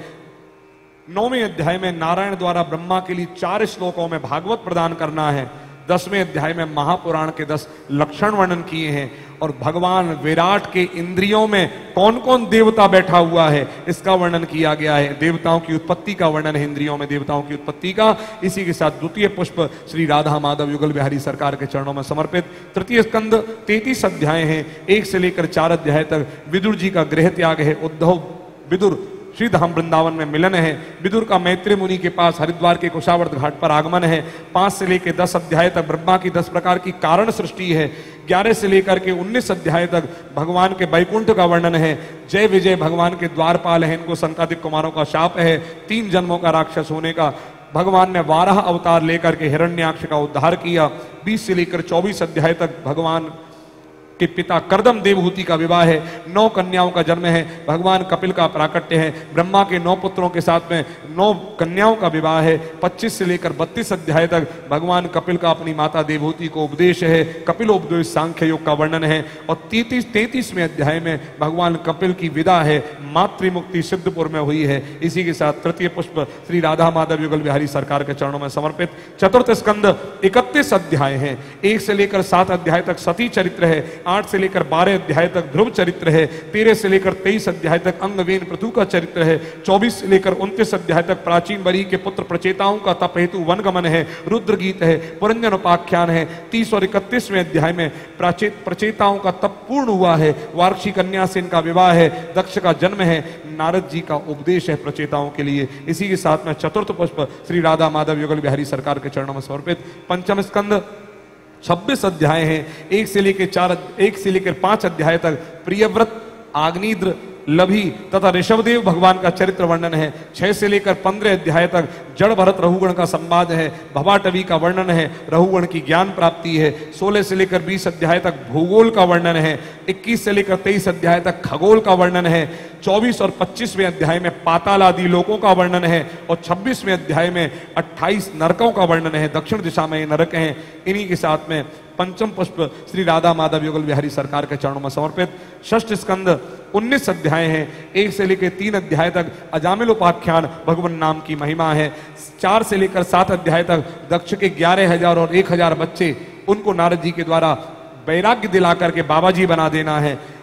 नौवें अध्याय में नारायण द्वारा ब्रह्मा के लिए चार श्लोकों में भागवत प्रदान करना है। दसवें अध्याय में महापुराण के दस लक्षण वर्णन किए हैं, और भगवान विराट के इंद्रियों में कौन कौन देवता बैठा हुआ है इसका वर्णन किया गया है। देवताओं की उत्पत्ति का वर्णन है, इंद्रियों में देवताओं की उत्पत्ति का। इसी के साथ द्वितीय पुष्प श्री राधा माधव युगल बिहारी सरकार के चरणों में समर्पित। तृतीय स्कंद तैतीस अध्याय हैं। एक से लेकर चार अध्याय तक विदुर जी का गृह त्याग है। उद्धव विदुर श्री धाम वृंदावन में मिलन है। विदुर का मैत्री मुनि के पास हरिद्वार के कुशावर्त घाट पर आगमन है। पांच से लेकर दस अध्याय तक ब्रह्मा की दस प्रकार की कारण सृष्टि है। ग्यारह से लेकर के उन्नीस अध्याय तक भगवान के वैकुंठ का वर्णन है। जय विजय भगवान के द्वारपाल हैं, इनको संतादिक कुमारों का शाप है, तीन जन्मों का राक्षस होने का। भगवान ने बारह अवतार लेकर के हिरण्याक्ष का उद्धार किया। बीस से लेकर चौबीस अध्याय तक भगवान के पिता करदम देवहूति का विवाह है। नौ कन्याओं का जन्म है। भगवान कपिल का प्राकट्य है। ब्रह्मा के नौ पुत्रों के साथ में नौ कन्याओं का विवाह है। पच्चीस से लेकर बत्तीस अध्याय तक भगवान कपिल का अपनी माता देवहूति को उपदेश है। कपिलोपदेश सांख्य योग का वर्णन है। और तैतीस तैतीसवें अध्याय में भगवान कपिल की विदा है, मातृमुक्ति सिद्धपुर में हुई है। इसी के साथ तृतीय पुष्प श्री राधा माधव युगल बिहारी सरकार के चरणों में समर्पित। चतुर्थ स्कंद इकतीस अध्याय हैं। एक से लेकर सात अध्याय तक सती चरित्र है। आठ से लेकर बारह अध्याय तक ध्रुव चरित्र है। तेरह से लेकर तेईस अध्याय तक अंगवेन पृथु का चरित्र है। चौबीस से लेकर उनतीस अध्याय तक प्राचीन बरी के पुत्र प्रचेताओं का तप हेतु वनगमन है। रुद्र गीत है, पुरंजन उपाख्यान है। तीस और इकतीसवें अध्याय में प्राचेत प्रचेताओं का तप पूर्ण हुआ है। वार्षिक कन्या से इनका विवाह है। दक्ष का जन्म है। नारद जी का उपदेश है प्रचेताओं के लिए। इसी के साथ में चतुर्थ पुष्प श्री राधा माधव युगल बिहारी सरकार के चरणों में समर्पित। पंचम स्कंद छब्बीस अध्याय हैं। एक से लेकर चार एक से लेकर पांच अध्याय तक प्रियव्रत, आग्निद्र, लभी तथा ऋषभदेव भगवान का चरित्र वर्णन है। छह से लेकर पंद्रह अध्याय तक जड़ भरत रहुगण का संवाद है। भवाटवी का वर्णन है। रहुगण की ज्ञान प्राप्ति है। सोलह से लेकर बीस अध्याय तक भूगोल का वर्णन है। इक्कीस से लेकर तेईस अध्याय तक खगोल का वर्णन है। चौबीस और पच्चीसवें अध्याय में पाताल आदि लोकों का वर्णन है। और छब्बीसवें अध्याय में अट्ठाईस नरकों का वर्णन है। दक्षिण दिशा में ये नरक हैं। इन्हीं के साथ में पंचम पुष्प श्री राधा माधव युगल बिहारी सरकार के चरणों में समर्पित। षष्ठ स्कंद उन्नीस अध्याय हैं। एक से लेकर तीन अध्याय तक अजामिलोपाख्यान भगवान नाम की महिमा है। चार से लेकर सात अध्याय तक दक्ष के ग्यारह हजार और एक हजार बच्चे, उनको नारद जी के द्वारा वैराग्य दिला करके बाबा जी बना देना है।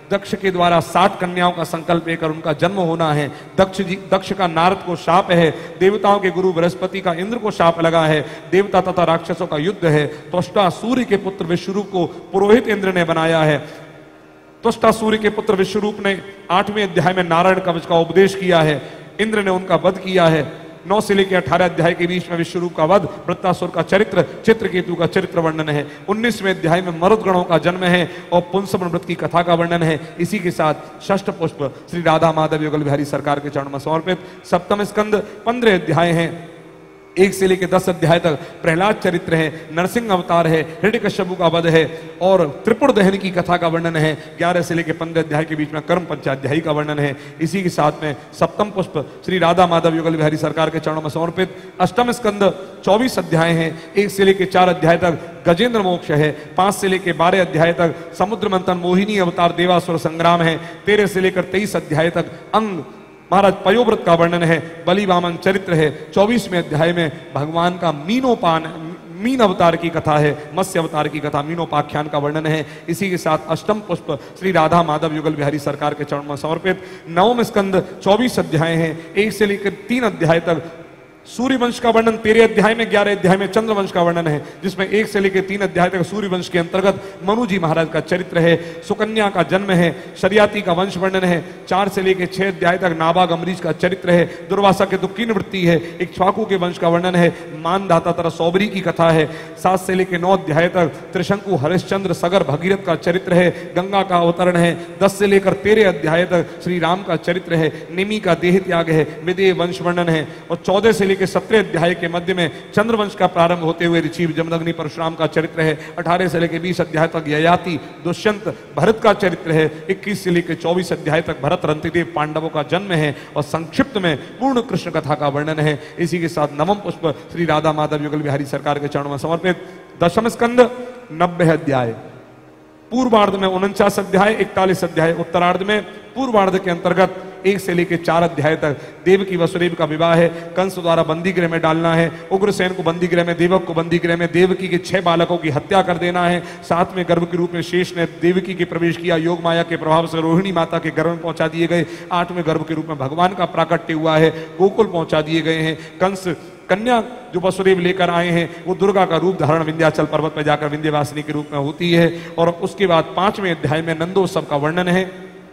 दक्ष के द्वारा साठ कन्याओं का संकल्प लेकर उनका जन्म होना है। दक्ष जी दक्ष का नारद को शाप है, देवताओं के गुरु बृहस्पति का इंद्र को शाप लगा है, देवता तथा राक्षसों का युद्ध है। त्वष्टा सूर्य के पुत्र विश्वरूप को पुरोहित इंद्र ने बनाया है। त्वष्टा सूर्य के पुत्र विश्वरूप ने आठवें अध्याय में नारायण कवच का उपदेश किया है। इंद्र ने उनका वध किया है। नौ से लेकर अठारह अध्याय के बीच में विश्वरूप का वध, वृत्तासुर का चरित्र, चित्रकेतु का चरित्र वर्णन है। उन्नीसवें अध्याय में मरुदगणों का जन्म है और पुंसवन व्रत की कथा का वर्णन है। इसी के साथ षष्ठ पुष्प श्री राधा माधव युगल बिहारी सरकार के चरण में समर्पित। सप्तम स्कंद पंद्रह अध्याय हैं। एक से लेकर दस अध्याय तक प्रहलाद चरित्र है, नरसिंह अवतार है, हिरण्यकश्यप का वध है और त्रिपुर दहन की कथा का वर्णन है। ग्यारह से लेकर पंद्रह अध्याय के बीच में कर्म पंचाध्यायी का वर्णन है। इसी के साथ में सप्तम पुष्प श्री राधा माधव युगल बिहारी सरकार के चरणों में समर्पित। अष्टम स्कंद चौबीस अध्याय हैं। एक से लेकर चार अध्याय तक गजेंद्र मोक्ष है। पांच से लेकर बारह अध्याय तक समुद्र मंथन, मोहिनी अवतार, देवासुर संग्राम है। तेरह से लेकर तेईस अध्याय तक अंग महाराज पयोव्रत का वर्णन है, बलि वामन चरित्र है। चौबीसवें अध्याय में भगवान का मीनोपान मीन अवतार की कथा है, मत्स्य अवतार की कथा, मीनोपाख्यान का वर्णन है। इसी के साथ अष्टम पुष्प श्री राधा माधव युगल बिहारी सरकार के चरण में समर्पित। नवम स्कंद चौबीस अध्याय हैं। एक से लेकर तीन अध्याय तक सूर्यवंश का वर्णन तेरह अध्याय में, ग्यारह अध्याय में चंद्रवंश का वर्णन है, जिसमें एक से लेकर तीन अध्याय तक सूर्यवंश के अंतर्गत मनु जी महाराज का चरित्र है, सुकन्या का जन्म है, शरियाती का वंश वर्णन है। चार से लेकर छह अध्याय तक नाबाग अमरीश का चरित्र है, दुर्वासा के दुख की निवृत्ति है, इक्ष्वाकु के वंश का वर्णन है, मानधाता तरह सौबरी की कथा है। सात से लेकर नौ अध्याय तक त्रिशंकु, हरिश्चंद्र, सगर, भगीरथ का चरित्र है, गंगा का अवतरण है। दस से लेकर तेरह अध्याय तक श्री राम का चरित्र है, निमि का देह त्याग है, विदेह वंश वर्णन है। और चौदह से के सत्रह अध्याय के मध्य में चंद्रवंश का प्रारंभ होते हुए ऋषि जमदग्नि परशुराम का चरित्र है। अठारह से लेकर बीस अध्याय तक ययाति, दुष्यंत, भरत का चरित्र है। इक्कीस से लेकर चौबीस अध्याय तक भरत, रंतिदेव, पांडवों का जन्म है और संक्षिप्त में पूर्ण कृष्ण कथा का वर्णन है। इसी के साथ नवम पुष्प श्री राधा माधव युगल बिहारी सरकार के चरणों में समर्पित। दशम स्कंद नब्बे अध्याय, पूर्वार्ध में उनचास अध्याय, इकतालीस अध्याय, उत्तरार्ध में पूर्वार्ध के अंतर्गत एक से लेकर चार अध्याय तक देवकी वसुदेव का विवाह है, कंस द्वारा बंदी गृह में डालना है, उग्रसेन को बंदी गृह में, देवक को बंदी गृह में, देवकी के छह बालकों की हत्या कर देना है। सातवें गर्भ के रूप में शेष ने देवकी के प्रवेश किया, योग माया के प्रभाव से रोहिणी माता के गर्भ में पहुंचा दिए गए। आठवें गर्भ के रूप में भगवान का प्राकट्य हुआ है, गोकुल पहुंचा दिए गए हैं। कंस कन्या जो वसुदेव लेकर आए हैं वो दुर्गा का रूप धारण विंध्याचल पर्वत पर जाकर विंध्यवासिनी के रूप में होती है। और उसके बाद पांचवें अध्याय में नंदोत्सव का वर्णन है।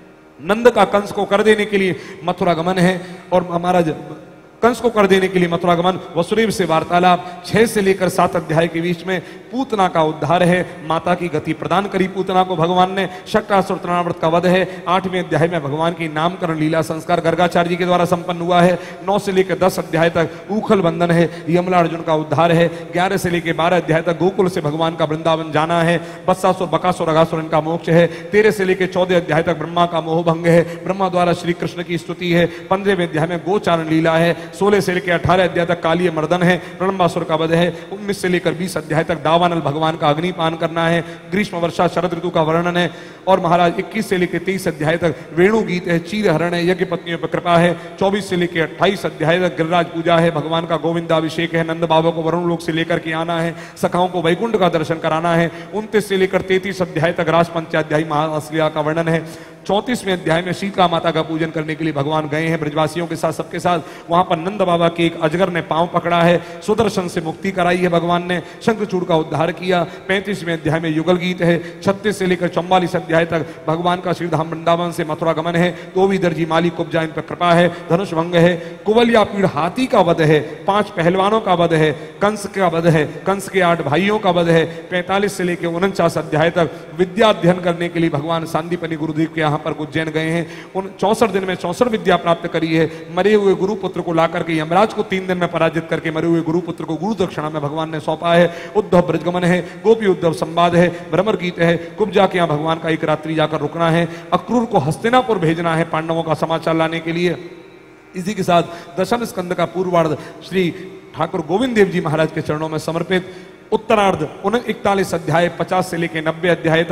नंद का कंस को कर देने के लिए मथुरा गमन है और हमारा कंस को कर देने के लिए मथुरा गमन, वसुदेव से वार्तालाप। छह से लेकर सात अध्याय के बीच में पूतना का उद्धार है, माता की गति प्रदान करी पूतना को भगवान ने। शक्टासुर तृणाव्रत का वध है। आठवें अध्याय में भगवान की नामकरण लीला संस्कार गर्गाचार्य जी के द्वारा संपन्न हुआ है। नौ से लेकर दस अध्याय तक उखल बंधन है, यमला अर्जुन का उद्धार है। ग्यारह से लेकर बारह अध्याय तक गोकुल से भगवान का वृंदावन जाना है। बत्सासुर, बकासुर, अगासुर इनका मोक्ष है। तेरह से लेकर चौदह अध्याय तक ब्रह्मा का मोह भंग है, ब्रह्मा द्वारा श्री कृष्ण की स्तुति है। पंद्रहवें अध्याय में गोचारण लीला है। सोलह से लेकर अठारह अध्याय तक कालीय मर्दन है, प्रणम्बासुर का वध है। उन्नीस से लेकर बीस अध्याय तक दावानल भगवान का अग्निपान करना है। ग्रीष्म वर्षा शरद ऋतु का वर्णन है। और महाराज इक्कीस से लेकर तेईस अध्याय तक वेणु गीत है, चीर हरण है, यज्ञ पत्नियों पर कृपा है। चौबीस से लेकर अट्ठाईस अध्याय तक गिरिराज पूजा है, भगवान का गोविंदाभिषेक है, नंद बाबा को वरुण लोक से लेकर के आना है, सखाओं को वैकुंठ का दर्शन कराना है। उनतीस से लेकर तैतीस अध्याय तक रास पंचाध्यायी महाअसलिया का वर्णन है। चौंतीसवें अध्याय में शीतला माता का पूजन करने के लिए भगवान गए हैं ब्रजवासियों के साथ, सबके साथ। वहां पर नंद बाबा के एक अजगर ने पांव पकड़ा है, सुदर्शन से मुक्ति कराई है भगवान ने, शंखचूड़ का उद्धार किया। पैंतीसवें अध्याय में युगल गीत है। छत्तीस से लेकर चौवालीस अध्याय तक भगवान का श्रीधाम वृंदावन से मथुरा गमन है। तो भी दर्जी माली कुब्जा इन पर कृपा है, धनुष भंग है, कुवलिया पीड़ हाथी का वध है, पांच पहलवानों का वध है, कंस का वध है, कंस के आठ भाइयों का वध है। पैंतालीस से लेकर उनचास अध्याय तक विद्या अध्ययन करने के लिए भगवान सांदीपनि गुरुदेव के यहाँ पर उज्जैन गए हैं। उन चौसठ दिन में चौसठ विद्या प्राप्त करी है। मरे हुए गुरुपुत्र को लाकर के यमराज को तीन दिन में पराजित करके मरे हुए गुरुपुत्र को गुरु दक्षिणा में भगवान ने सौंपा है। उद्धव ब्रजगमन है, गोपी उद्धव संवाद है, भ्रमर गीत है, कुब्जा के यहाँ भगवान का एक रात्रि जाकर रुकना है, अक्रूर को हस्तिनापुर भेजना है पांडवों का समाचार लाने के लिए। इसी के साथ दशम स्कंद का पूर्वार्ध श्री ठाकुर गोविंद देव जी महाराज के चरणों में समर्पित। उत्तरार्ध उन इकतालीस अध्याय पचास से लेकर नब्बे अध्याय तक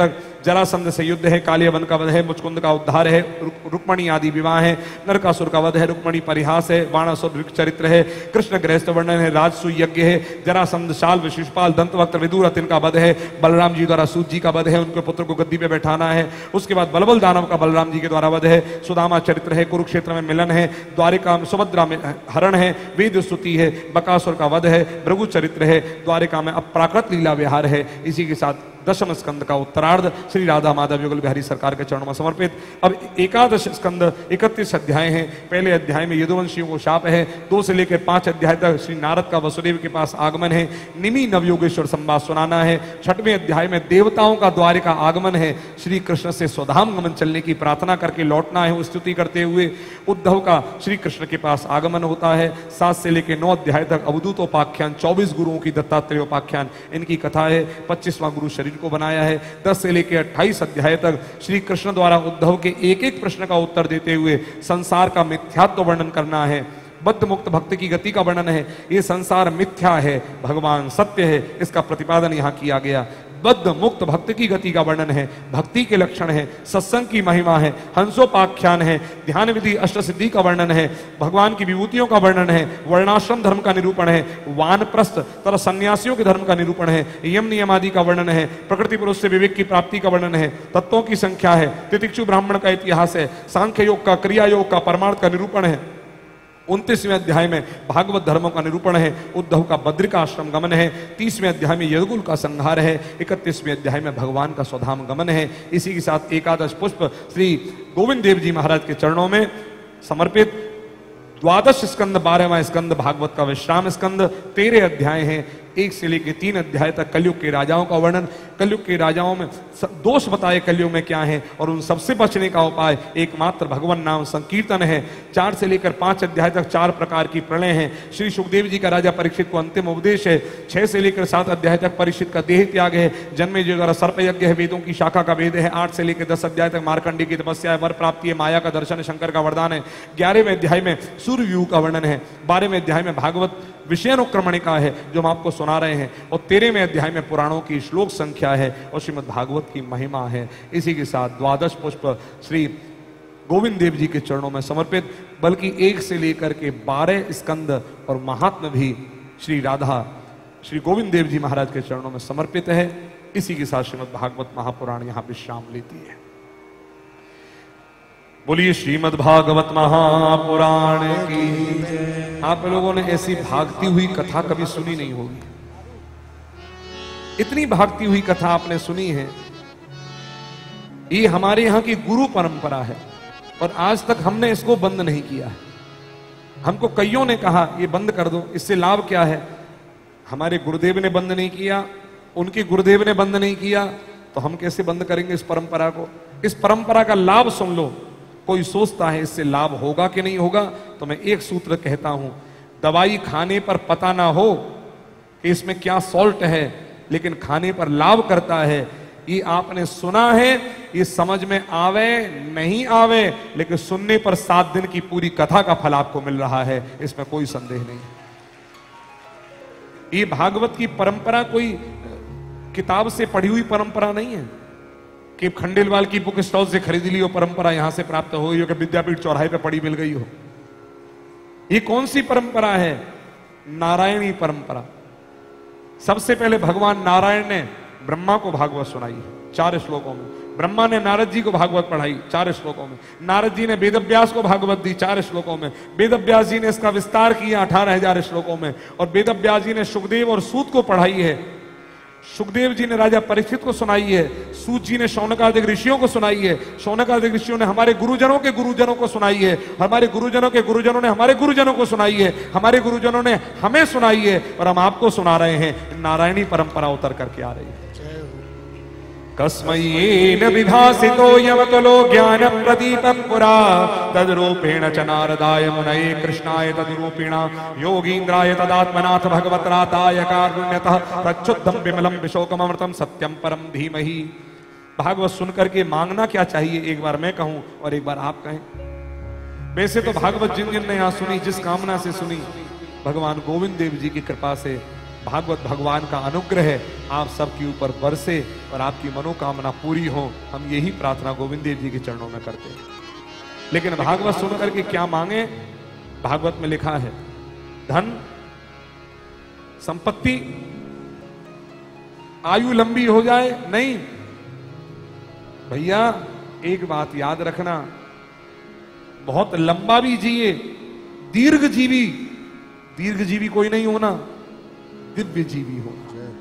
जरासंध से युद्ध है, कालियावन का वध है, मुचकुंद का उद्धार है, रुक्मणी आदि विवाह है, नरकासुर का वध है, रुक्मणी परिहास है, बाणासुर चरित्र है, कृष्ण गृहस्थ वर्णन है, राजसू यज्ञ है, जरासंध शाल्व शिशुपाल दंतवक्त्र विदुर इनका वध है, बलराम जी द्वारा सूत जी का वध है, उनके पुत्र को गद्दी पे बैठाना है। उसके बाद बलबल दानव का बलराम जी के द्वारा वध है, सुदामा चरित्र है, कुरुक्षेत्र में मिलन है, द्वारिका में सुभद्रा में हरण है, वेद स्तुति है, बकासुर का वध है, भृगु चरित्र है, द्वारिका में अप्राकृत लीला विहार है। इसी के साथ दशम स्कंद का उत्तरार्ध श्री राधा माधव युगल बिहारी सरकार के चरणों में समर्पित। अब एकादश स्कंद इकतीस अध्याय हैं। पहले अध्याय में यदुवंशियों को शाप है, दो से लेकर पांच अध्याय तक श्री नारद का वसुदेव के पास आगमन है, निमि नवयोगेश्वर संवाद सुनाना है। छठवें अध्याय में देवताओं का द्वार का आगमन है, श्री कृष्ण से स्वधाम गमन चलने की प्रार्थना करके लौटना है, स्तुति करते हुए उद्धव का श्री कृष्ण के पास आगमन होता है। सात से लेकर नौ अध्याय तक अवधूतोपाख्यान, चौबीस गुरुओं की दत्तात्रेयोपाख्यान इनकी कथा है। पच्चीसवां गुरु शरीर को बनाया है। दस से लेकर अट्ठाईस अध्याय तक श्री कृष्ण द्वारा उद्धव के एक एक प्रश्न का उत्तर देते हुए संसार का मिथ्यात्व वर्णन करना है। बद्ध मुक्त भक्ति की गति का वर्णन है। ये संसार मिथ्या है, भगवान सत्य है, इसका प्रतिपादन यहां किया गया। बद्ध मुक्त भक्ति की गति का वर्णन है, भक्ति के लक्षण है, सत्संग की महिमा है, हंसोपाख्यान है, ध्यान विधि अष्ट सिद्धि का वर्णन है, भगवान की विभूतियों का वर्णन है, वर्णाश्रम धर्म का निरूपण है, वानप्रस्थ तथा सन्यासियों के धर्म का निरूपण है, यम नियम आदि का वर्णन है, प्रकृति पुरुष से विवेक की प्राप्ति का वर्णन है, तत्वों की संख्या है, तितिक्षु ब्राह्मण का इतिहास है, सांख्य योग का, क्रिया योग का, परमार्थ का निरूपण है। उनतीसवें अध्याय में भागवत धर्मों का निरूपण है, उद्धव का बद्रिका आश्रम गमन है। तीसवें अध्याय में यदुकुल का संहार है। इकतीसवें अध्याय में भगवान का स्वधाम गमन है। इसी के साथ एकादश पुष्प श्री गोविंद देव जी महाराज के चरणों में समर्पित। द्वादश स्कंद, बारहवां स्कंद भागवत का विश्राम स्कंद। तेरह अध्याय हैं, एक से लेकर तीन अध्याय तक कलयुग के राजाओं का वर्णन। कलयुग के राजाओं में दोष बताए कलयुग में क्या है और उन सबसे बचने का उपाय एकमात्र भगवान नाम संकीर्तन है। चार से लेकर पांच अध्याय तक चार प्रकार की प्रलय हैं। श्री सुखदेव जी का राजा परीक्षित को अंतिम उपदेश है। छह से लेकर सात अध्याय तक परीक्षित का देह त्याग है। जन्मे जी द्वारा सर्प यज्ञ है, वेदों की शाखा का वेद है। आठ से लेकर दस अध्याय तक मार्कंडी की तपस्या है, वर प्राप्ति है, माया का दर्शन है, शंकर का वरदान है। ग्यारहवें अध्याय में सूर्य व्यूह का वर्णन है। बारहवें अध्याय में भागवत विषयानुक्रमणिका है जो हम आपको सुना रहे हैं। और तेरहवें अध्याय में पुराणों की श्लोक संख्या है और श्रीमद् भागवत की महिमा है। इसी के साथ द्वादश पुष्प श्री गोविंद देव जी के चरणों में समर्पित। बल्कि एक से लेकर के बारह स्कंद और महात्म भी श्री राधा श्री गोविंद देव जी महाराज के चरणों में समर्पित है। इसी के साथ श्रीमद् भागवत महापुराण यहां विश्राम लेती है। बोलिए श्रीमद् भागवत महापुराण की। आप लोगों ने ऐसी भागती हुई कथा कभी सुनी नहीं होगी। इतनी भागती हुई कथा आपने सुनी है। ये हमारे यहां की गुरु परंपरा है और आज तक हमने इसको बंद नहीं किया है। हमको कईयों ने कहा ये बंद कर दो, इससे लाभ क्या है। हमारे गुरुदेव ने बंद नहीं किया, उनके गुरुदेव ने बंद नहीं किया, तो हम कैसे बंद करेंगे इस परंपरा को। इस परंपरा का लाभ सुन लो। कोई सोचता है इससे लाभ होगा कि नहीं होगा, तो मैं एक सूत्र कहता हूं, दवाई खाने पर पता ना हो कि इसमें क्या सॉल्ट है, लेकिन खाने पर लाभ करता है। ये आपने सुना है, ये समझ में आवे नहीं आवे, लेकिन सुनने पर सात दिन की पूरी कथा का फल आपको मिल रहा है, इसमें कोई संदेह नहीं। ये भागवत की परंपरा कोई किताब से पढ़ी हुई परंपरा नहीं है कि खंडेलवाल की बुक स्टॉल से खरीद ली हो, परंपरा यहां से प्राप्त हो कि विद्यापीठ चौराहे पे पड़ी मिल गई हो। ये कौन सी परंपरा है? नारायणी परंपरा। सबसे पहले भगवान नारायण ने ब्रह्मा को भागवत सुनाई चार श्लोकों में। ब्रह्मा ने नारद जी को भागवत पढ़ाई चार श्लोकों में। नारद जी ने वेदव्यास को भागवत दी चार श्लोकों में। वेदव्यास जी ने इसका विस्तार किया अठारह हजार श्लोकों में। और वेदव्यास जी ने सुखदेव और सूत को पढ़ाई है। सुखदेव जी ने राजा परीक्षित को सुनाई है। सूत जी ने शौनकादिक ऋषियों को सुनाई है। शौनकादिक ऋषियों ने हमारे गुरुजनों के गुरुजनों को सुनाई है। हमारे गुरुजनों के गुरुजनों ने हमारे गुरुजनों को सुनाई है। हमारे गुरुजनों ने हमें सुनाई है और हम आपको सुना रहे हैं। नारायणी परंपरा उतर करके आ रही है। कस्मयेन विभासितो यवतलो ज्ञान प्रदीपं पुरा तद्रूपेण च नारदाय मुनये कृष्णाय तद्रूपिणा योगीन्द्राय तदात्मनाथ भगवत्राताय कारुण्यतः तच्छुद्धं विमलं विशोकममृतं सत्यं परम धीमहि। भागवत सुनकर के मांगना क्या चाहिए, एक बार मैं कहूं और एक बार आप कहें। वैसे तो भागवत जिन जिन ने यहां सुनी, जिस कामना से सुनी, भगवान गोविंद देव जी की कृपा से भागवत भगवान का अनुग्रह है आप सबके ऊपर बरसे और आपकी मनोकामना पूरी हो, हम यही प्रार्थना गोविंद देव जी के चरणों में करते हैं। लेकिन भागवत सुनकर के क्या मांगे? भागवत में लिखा है धन, संपत्ति, आयु लंबी हो जाए, नहीं भैया। एक बात याद रखना, बहुत लंबा भी जिए, दीर्घ जीवी, दीर्घ जीवी कोई नहीं होना, दिव्य जीवी होना।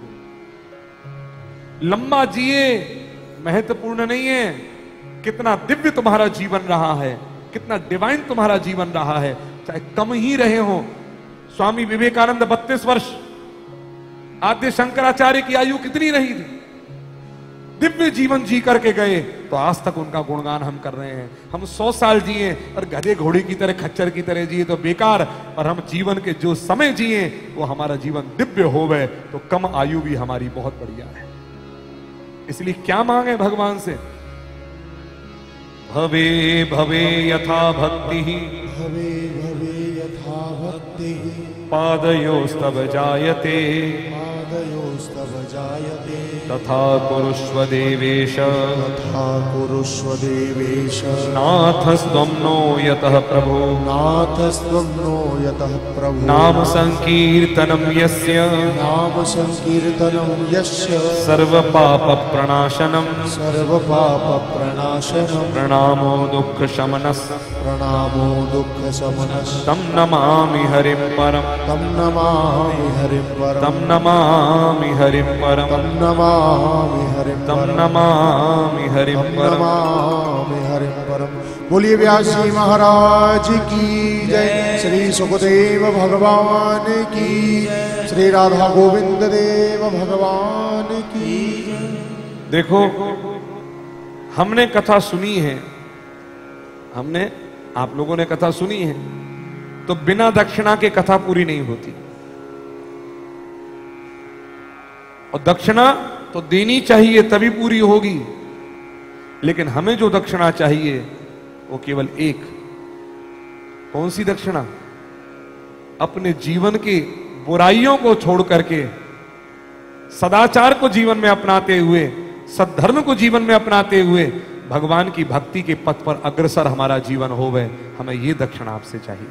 लंबा जिए महत्वपूर्ण नहीं है, कितना दिव्य तुम्हारा जीवन रहा है, कितना डिवाइन तुम्हारा जीवन रहा है, चाहे कम ही रहे हो। स्वामी विवेकानंद बत्तीस वर्ष, आद्य शंकराचार्य की आयु कितनी रही थी? दिव्य जीवन जी करके गए, तो आज तक उनका गुणगान हम कर रहे हैं। हम सौ साल जिए और गधे घोड़े की तरह, खच्चर की तरह जिए तो बेकार, और हम जीवन के जो समय जिए वो हमारा जीवन दिव्य हो गए, तो कम आयु भी हमारी बहुत बढ़िया है। इसलिए क्या मांगे भगवान से? भवे भवे यथा भक्ति, भवे भवे यथा भक्ति, पादयोस्तव जायते, पादयोस्तव जायते, तथा कुरुष्व देवेश, तथा कुरुष्व देवेश। नाथस्त्वं नो यतः प्रभो, नाथस्त्वं नो यतः प्रभो, नाम संकीर्तनं यस्य, नाम संकीर्तनं यस्य, सर्व पाप प्रणाशनम, सर्व पाप प्रणाशनम, प्रणामो दुःख शमनस्, प्रणामो दुःख शमनस्। तं नमामि हरिं परम, तं नमामि हरिं परम, तं नमामि हरिं परम, तं नमामि हरिं तं परम, नमामि हरिं तं परम। नमामि हरिं परम। बोलिए व्यास जी महाराज की जय, श्री सुखदेव भगवान की, श्री राधा गोविंद देव भगवान की जय। देखो, हमने कथा सुनी है, हमने, आप लोगों ने कथा सुनी है, तो बिना दक्षिणा के कथा पूरी नहीं होती। और दक्षिणा तो देनी चाहिए तभी पूरी होगी, लेकिन हमें जो दक्षिणा चाहिए वो केवल एक। कौन सी दक्षिणा? अपने जीवन की बुराइयों को छोड़ करके सदाचार को जीवन में अपनाते हुए, सद्धर्म को जीवन में अपनाते हुए भगवान की भक्ति के पथ पर अग्रसर हमारा जीवन होवे, हमें ये दक्षिणा आपसे चाहिए।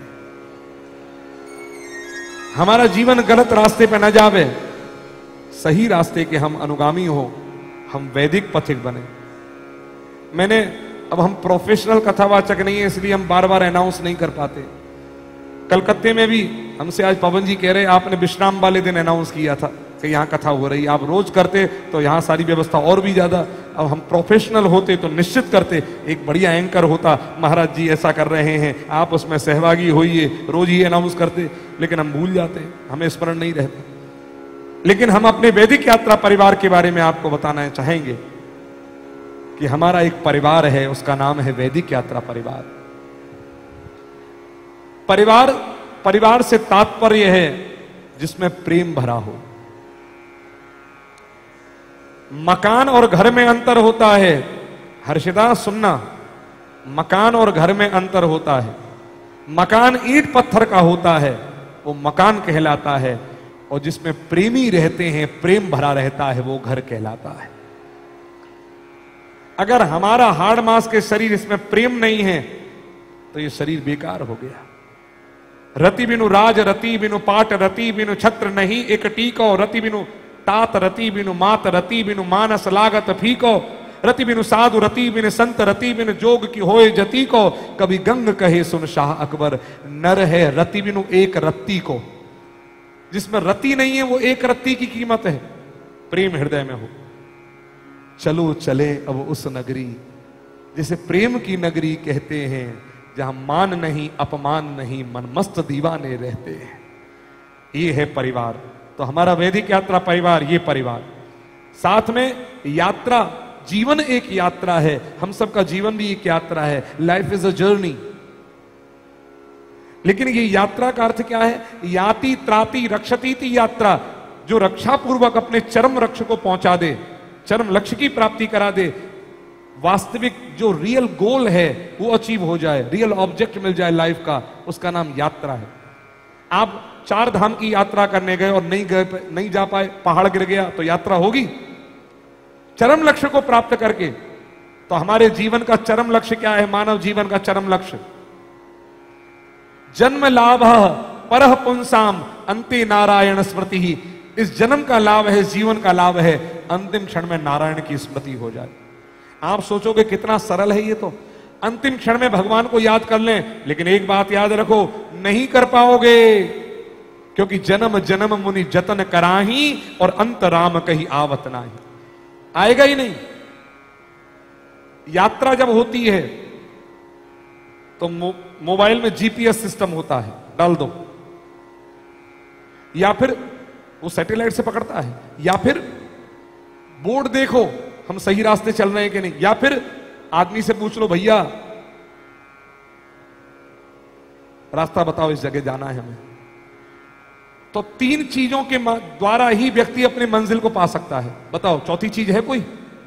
हमारा जीवन गलत रास्ते पर न जावे, सही रास्ते के हम अनुगामी हो, हम वैदिक पथिक बने। मैंने, अब हम प्रोफेशनल कथावाचक नहीं है, इसलिए हम बार बार अनाउंस नहीं कर पाते। कलकत्ते में भी हमसे आज पवन जी कह रहे, आपने विश्राम वाले दिन अनाउंस किया था कि यहाँ कथा हो रही, आप रोज करते तो यहाँ सारी व्यवस्था और भी ज्यादा। अब हम प्रोफेशनल होते तो निश्चित करते, एक बढ़िया एंकर होता, महाराज जी ऐसा कर रहे हैं, आप उसमें सहभागी होइए, रोज ही अनाउंस करते। लेकिन हम भूल जाते हैं, हमें स्मरण नहीं रहता। लेकिन हम अपने वैदिक यात्रा परिवार के बारे में आपको बताना चाहेंगे कि हमारा एक परिवार है, उसका नाम है वैदिक यात्रा परिवार। परिवार, परिवार से तात्पर्य है जिसमें प्रेम भरा हो। मकान और घर में अंतर होता है, हर्षिता सुनना, मकान और घर में अंतर होता है। मकान ईंट पत्थर का होता है, वो मकान कहलाता है, और जिसमें प्रेमी रहते हैं, प्रेम भरा रहता है, वो घर कहलाता है। अगर हमारा हाड़ मांस के शरीर, इसमें प्रेम नहीं है, तो ये शरीर बेकार हो गया। रति बिनु राज रति बिनु पाट रति बिनु छत्र नहीं एक टीको, रति बिनु तात रति बिनु मात रति बिनु मानस लागत फीको, रति बिनु साधु रति बिनु संत रति बिनु जोग की होए जति को, कभी गंग कहे सुन शाह अकबर, नर है रति बिनु एक रत्ती को। जिसमें रति नहीं है वो एक रत्ती की कीमत है। प्रेम हृदय में हो, चलो चले अब उस नगरी, जिसे प्रेम की नगरी कहते हैं, जहां मान नहीं अपमान नहीं, मन मस्त दीवाने रहते हैं। ये है परिवार। तो हमारा वैदिक यात्रा परिवार, ये परिवार। साथ में यात्रा, जीवन एक यात्रा है, हम सबका जीवन भी एक यात्रा है। Life is a journey. लेकिन ये यात्रा का अर्थ क्या है? याति त्राति रक्षती थी यात्रा, जो रक्षा पूर्वक अपने चरम लक्ष्य को पहुंचा दे, चरम लक्ष्य की प्राप्ति करा दे, वास्तविक जो रियल गोल है वो अचीव हो जाए, रियल ऑब्जेक्ट मिल जाए लाइफ का, उसका नाम यात्रा है। आप चार धाम की यात्रा करने गए और नहीं गए, नहीं जा पाए, पहाड़ गिर गया, तो यात्रा होगी? चरम लक्ष्य को प्राप्त करके, तो हमारे जीवन का चरम लक्ष्य क्या है? मानव जीवन का चरम लक्ष्य जन्म लाभ परह पुंसाम अंते नारायण स्मृति ही। इस जन्म का लाभ है, जीवन का लाभ है, अंतिम क्षण में नारायण की स्मृति हो जाए। आप सोचोगे कितना सरल है ये, तो अंतिम क्षण में भगवान को याद कर लें, लेकिन एक बात याद रखो, नहीं कर पाओगे, क्योंकि जन्म जन्म मुनि जतन कराही और अंत राम कही आवत नाही। आएगा ही नहीं। यात्रा जब होती है तो मो, मोबाइल में जीपीएस सिस्टम होता है, डाल दो, या फिर वो सैटेलाइट से पकड़ता है, या फिर बोर्ड देखो हम सही रास्ते चल रहे हैं कि नहीं, या फिर आदमी से पूछ लो, भैया रास्ता बताओ, इस जगह जाना है हमें। तो तीन चीजों के द्वारा ही व्यक्ति अपनी मंजिल को पा सकता है। बताओ चौथी चीज है कोई?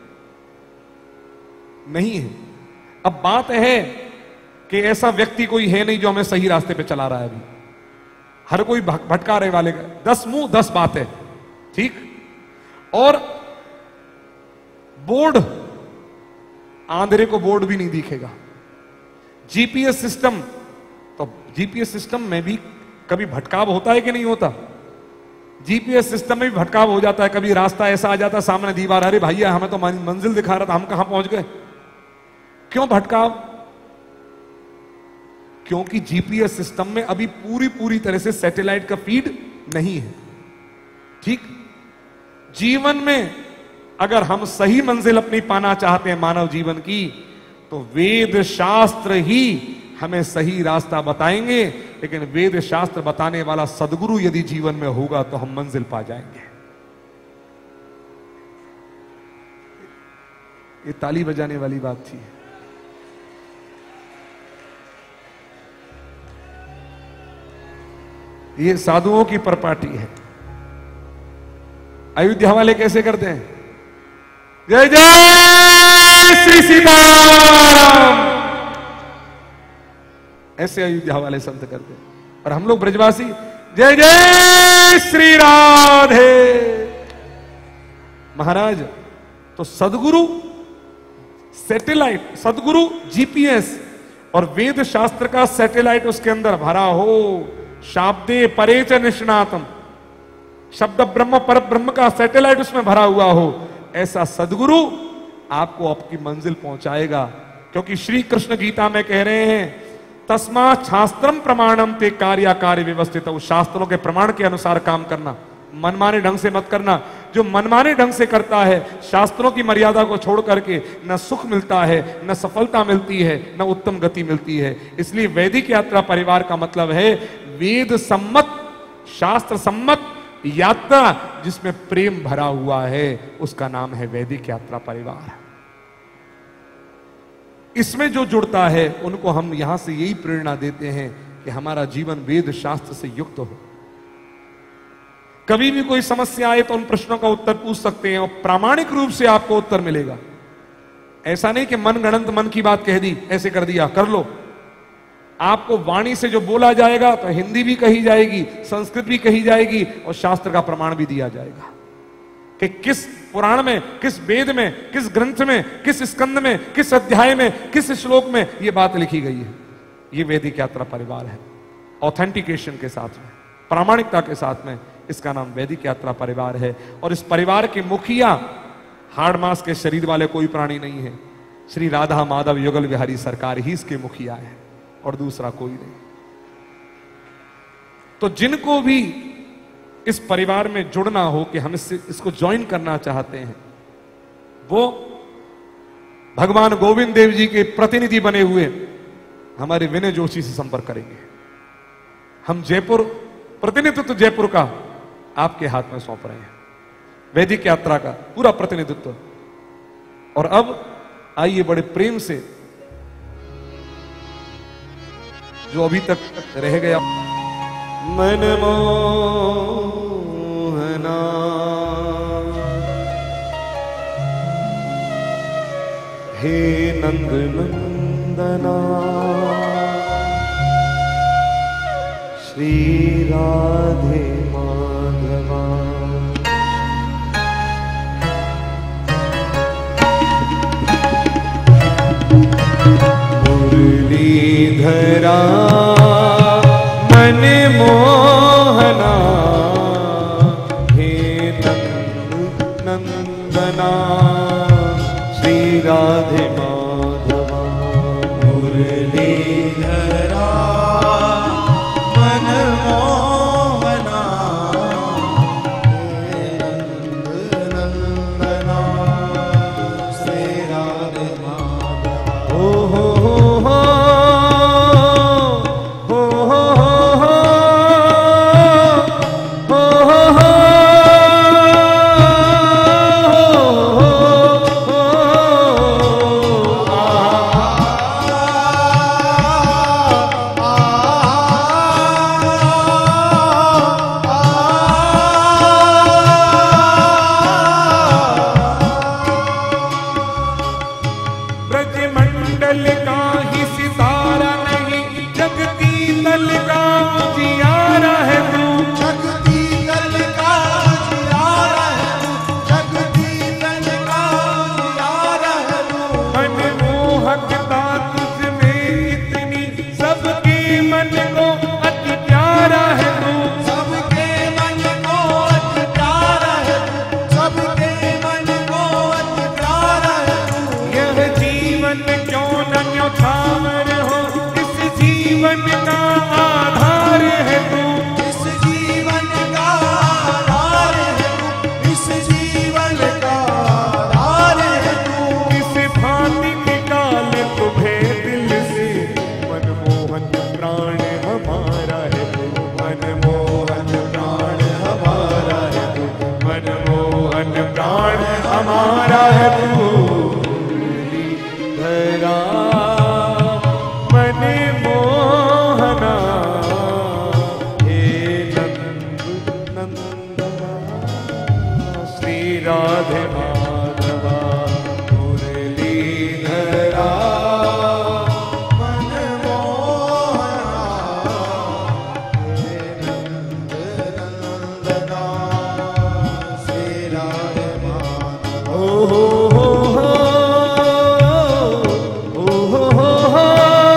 नहीं है। अब बात है कि ऐसा व्यक्ति कोई है नहीं जो हमें सही रास्ते पे चला रहा है। अभी हर कोई भटका रहे वाले, दस मुंह दस बात है, ठीक। और बोर्ड, आंधेरे को बोर्ड भी नहीं दिखेगा। जीपीएस सिस्टम, तो जीपीएस सिस्टम में भी कभी भटकाव होता है कि नहीं होता? जीपीएस सिस्टम में भी भटकाव हो जाता है। कभी रास्ता ऐसा आ जाता है, सामने दीवार, अरे भैया हमें तो मंजिल दिखा रहा था, हम कहां पहुंच गए? क्यों भटकाव? क्योंकि जीपीएस सिस्टम में अभी पूरी पूरी तरह से सैटेलाइट का फीड नहीं है, ठीक। जीवन में अगर हम सही मंजिल अपनी पाना चाहते हैं मानव जीवन की, तो वेद शास्त्र ही हमें सही रास्ता बताएंगे। लेकिन वेद शास्त्र बताने वाला सदगुरु यदि जीवन में होगा तो हम मंजिल पा जाएंगे। ये ताली बजाने वाली बात थी। ये साधुओं की परपाटी है। अयोध्या वाले कैसे करते हैं? जय जय श्री सीताराम, ऐसे अयोध्या वाले संत करते हैं। और हम लोग ब्रजवासी जय जय श्री राधे। महाराज, तो सदगुरु सैटेलाइट, सदगुरु जीपीएस और वेद शास्त्र का सैटेलाइट उसके अंदर भरा हो, शाब्दे परेच निष्णातम, शब्द ब्रह्म पर ब्रह्म का सैटेलाइट उसमें भरा हुआ हो, ऐसा सदगुरु आपको आपकी मंजिल पहुंचाएगा। क्योंकि श्री कृष्ण गीता में कह रहे हैं, तस्मा शास्त्रम प्रमाणम ते कार्य कार्य व्यवस्थित। शास्त्रों के प्रमाण के अनुसार काम करना, मनमाने ढंग से मत करना। जो मनमाने ढंग से करता है, शास्त्रों की मर्यादा को छोड़ करके, न सुख मिलता है, न सफलता मिलती है, न उत्तम गति मिलती है। इसलिए वैदिक यात्रा परिवार का मतलब है वेद सम्मत, शास्त्र सम्मत यात्रा जिसमें प्रेम भरा हुआ है, उसका नाम है वैदिक यात्रा परिवार। इसमें जो जुड़ता है उनको हम यहां से यही प्रेरणा देते हैं कि हमारा जीवन वेद शास्त्र से युक्त हो। कभी भी कोई समस्या आए तो उन प्रश्नों का उत्तर पूछ सकते हैं और प्रामाणिक रूप से आपको उत्तर मिलेगा। ऐसा नहीं कि मन गणंत मन की बात कह दी, ऐसे कर दिया कर लो। आपको वाणी से जो बोला जाएगा तो हिंदी भी कही जाएगी, संस्कृत भी कही जाएगी और शास्त्र का प्रमाण भी दिया जाएगा कि किस पुराण में, किस वेद में, किस ग्रंथ में, किस स्कंद में, किस अध्याय में, किस श्लोक में यह बात लिखी गई है। यह वैदिक यात्रा परिवार है। ऑथेंटिकेशन के साथ में, प्रामाणिकता के साथ में, इसका नाम वैदिक यात्रा परिवार है। और इस परिवार के मुखिया हाड़ मास के शरीर वाले कोई प्राणी नहीं है। श्री राधा माधव युगल बिहारी सरकार ही इसके मुखिया है और दूसरा कोई नहीं। तो जिनको भी इस परिवार में जुड़ना हो कि हम इससे इसको ज्वाइन करना चाहते हैं, वो भगवान गोविंद देव जी के प्रतिनिधि बने हुए हमारे विनय जोशी से संपर्क करेंगे। हम जयपुर, प्रतिनिधित्व तो जयपुर का आपके हाथ में सौंप रहे हैं, वैदिक यात्रा का पूरा प्रतिनिधित्व। और अब आइए बड़े प्रेम से जो अभी तक रह गया, मन मोहना हे नंद नंदना श्री राधे माधवा। मुरलीधरा मन मोहना, हे नंद नंदना श्री राधे माधवा। मुरलीधरा मन मोहना, हे नंद नंदना श्री राधे माधवा। ओ हो हो हो हो हो हो हो हो ब्रजमंडल का ही सितारा नहीं, जगती तल का उजियारा है तू। जगती तल का उजियारा है तू, जगती तल का उजियारा है तू। मनमोहकता तुझ में इतनी, सबके मन को अति प्यारा है तू। सबके मन को अति प्यारा है तू, सबके मन को अति प्यारा है तू। यह जीवन क्यों न न्यौछावर हो, इस जीवन का आधार है तू। इस जीवन का आधार है तू, इस जीवन का आधार है तू। किस भांति निकाल तुम्हें दिल से, मनमोहन प्राण हमारा है तू। मनमोहन प्राण हमारा है तू, मनमोहन प्राण हमारा है तू। मुरलीधरा मन मोहना, हे नंद नंदना श्री राधे माधवा। मुरलीधरा मन मोहना, हे नंद नंदना श्री राधे माधवा। ओ हो हो हो ओ हो हो हो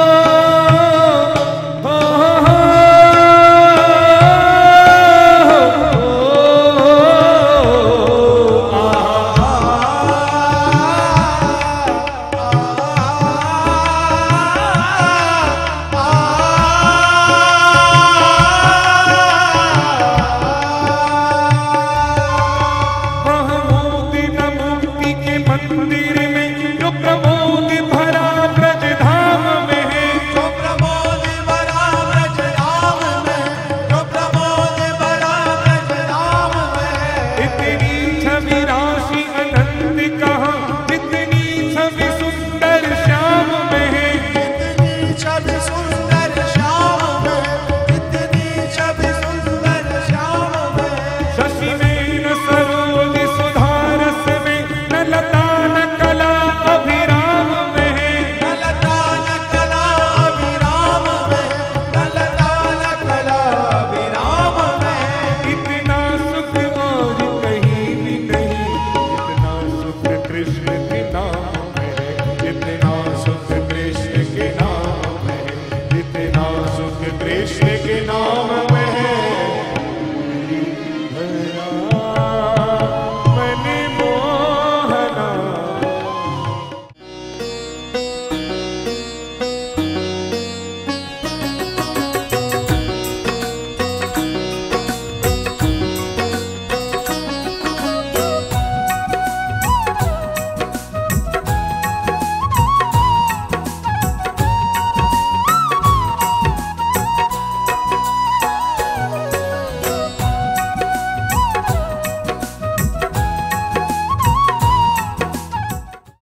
महमूद नमूती के मंदिर में जो प्रमोद भरा ब्रज धाम में है। जो प्रमोद भरा ब्रज धाम में, जो प्रमोद भरा ब्रज धाम में। इतनी छवि राशि अनंत कहाँ, इतनी छवि सुंदर श्याम में है। इतनी छवि सुंदर श्याम में, इतनी छवि सुंदर श्याम में। शशि में न सरोज सुधारस में, न लता न कला अभिराम में है। न लता न कला अभिराम में, न लता न कला अभिराम में। इतना सुख और कहीं भी नहीं, इतना सुख कृष्ण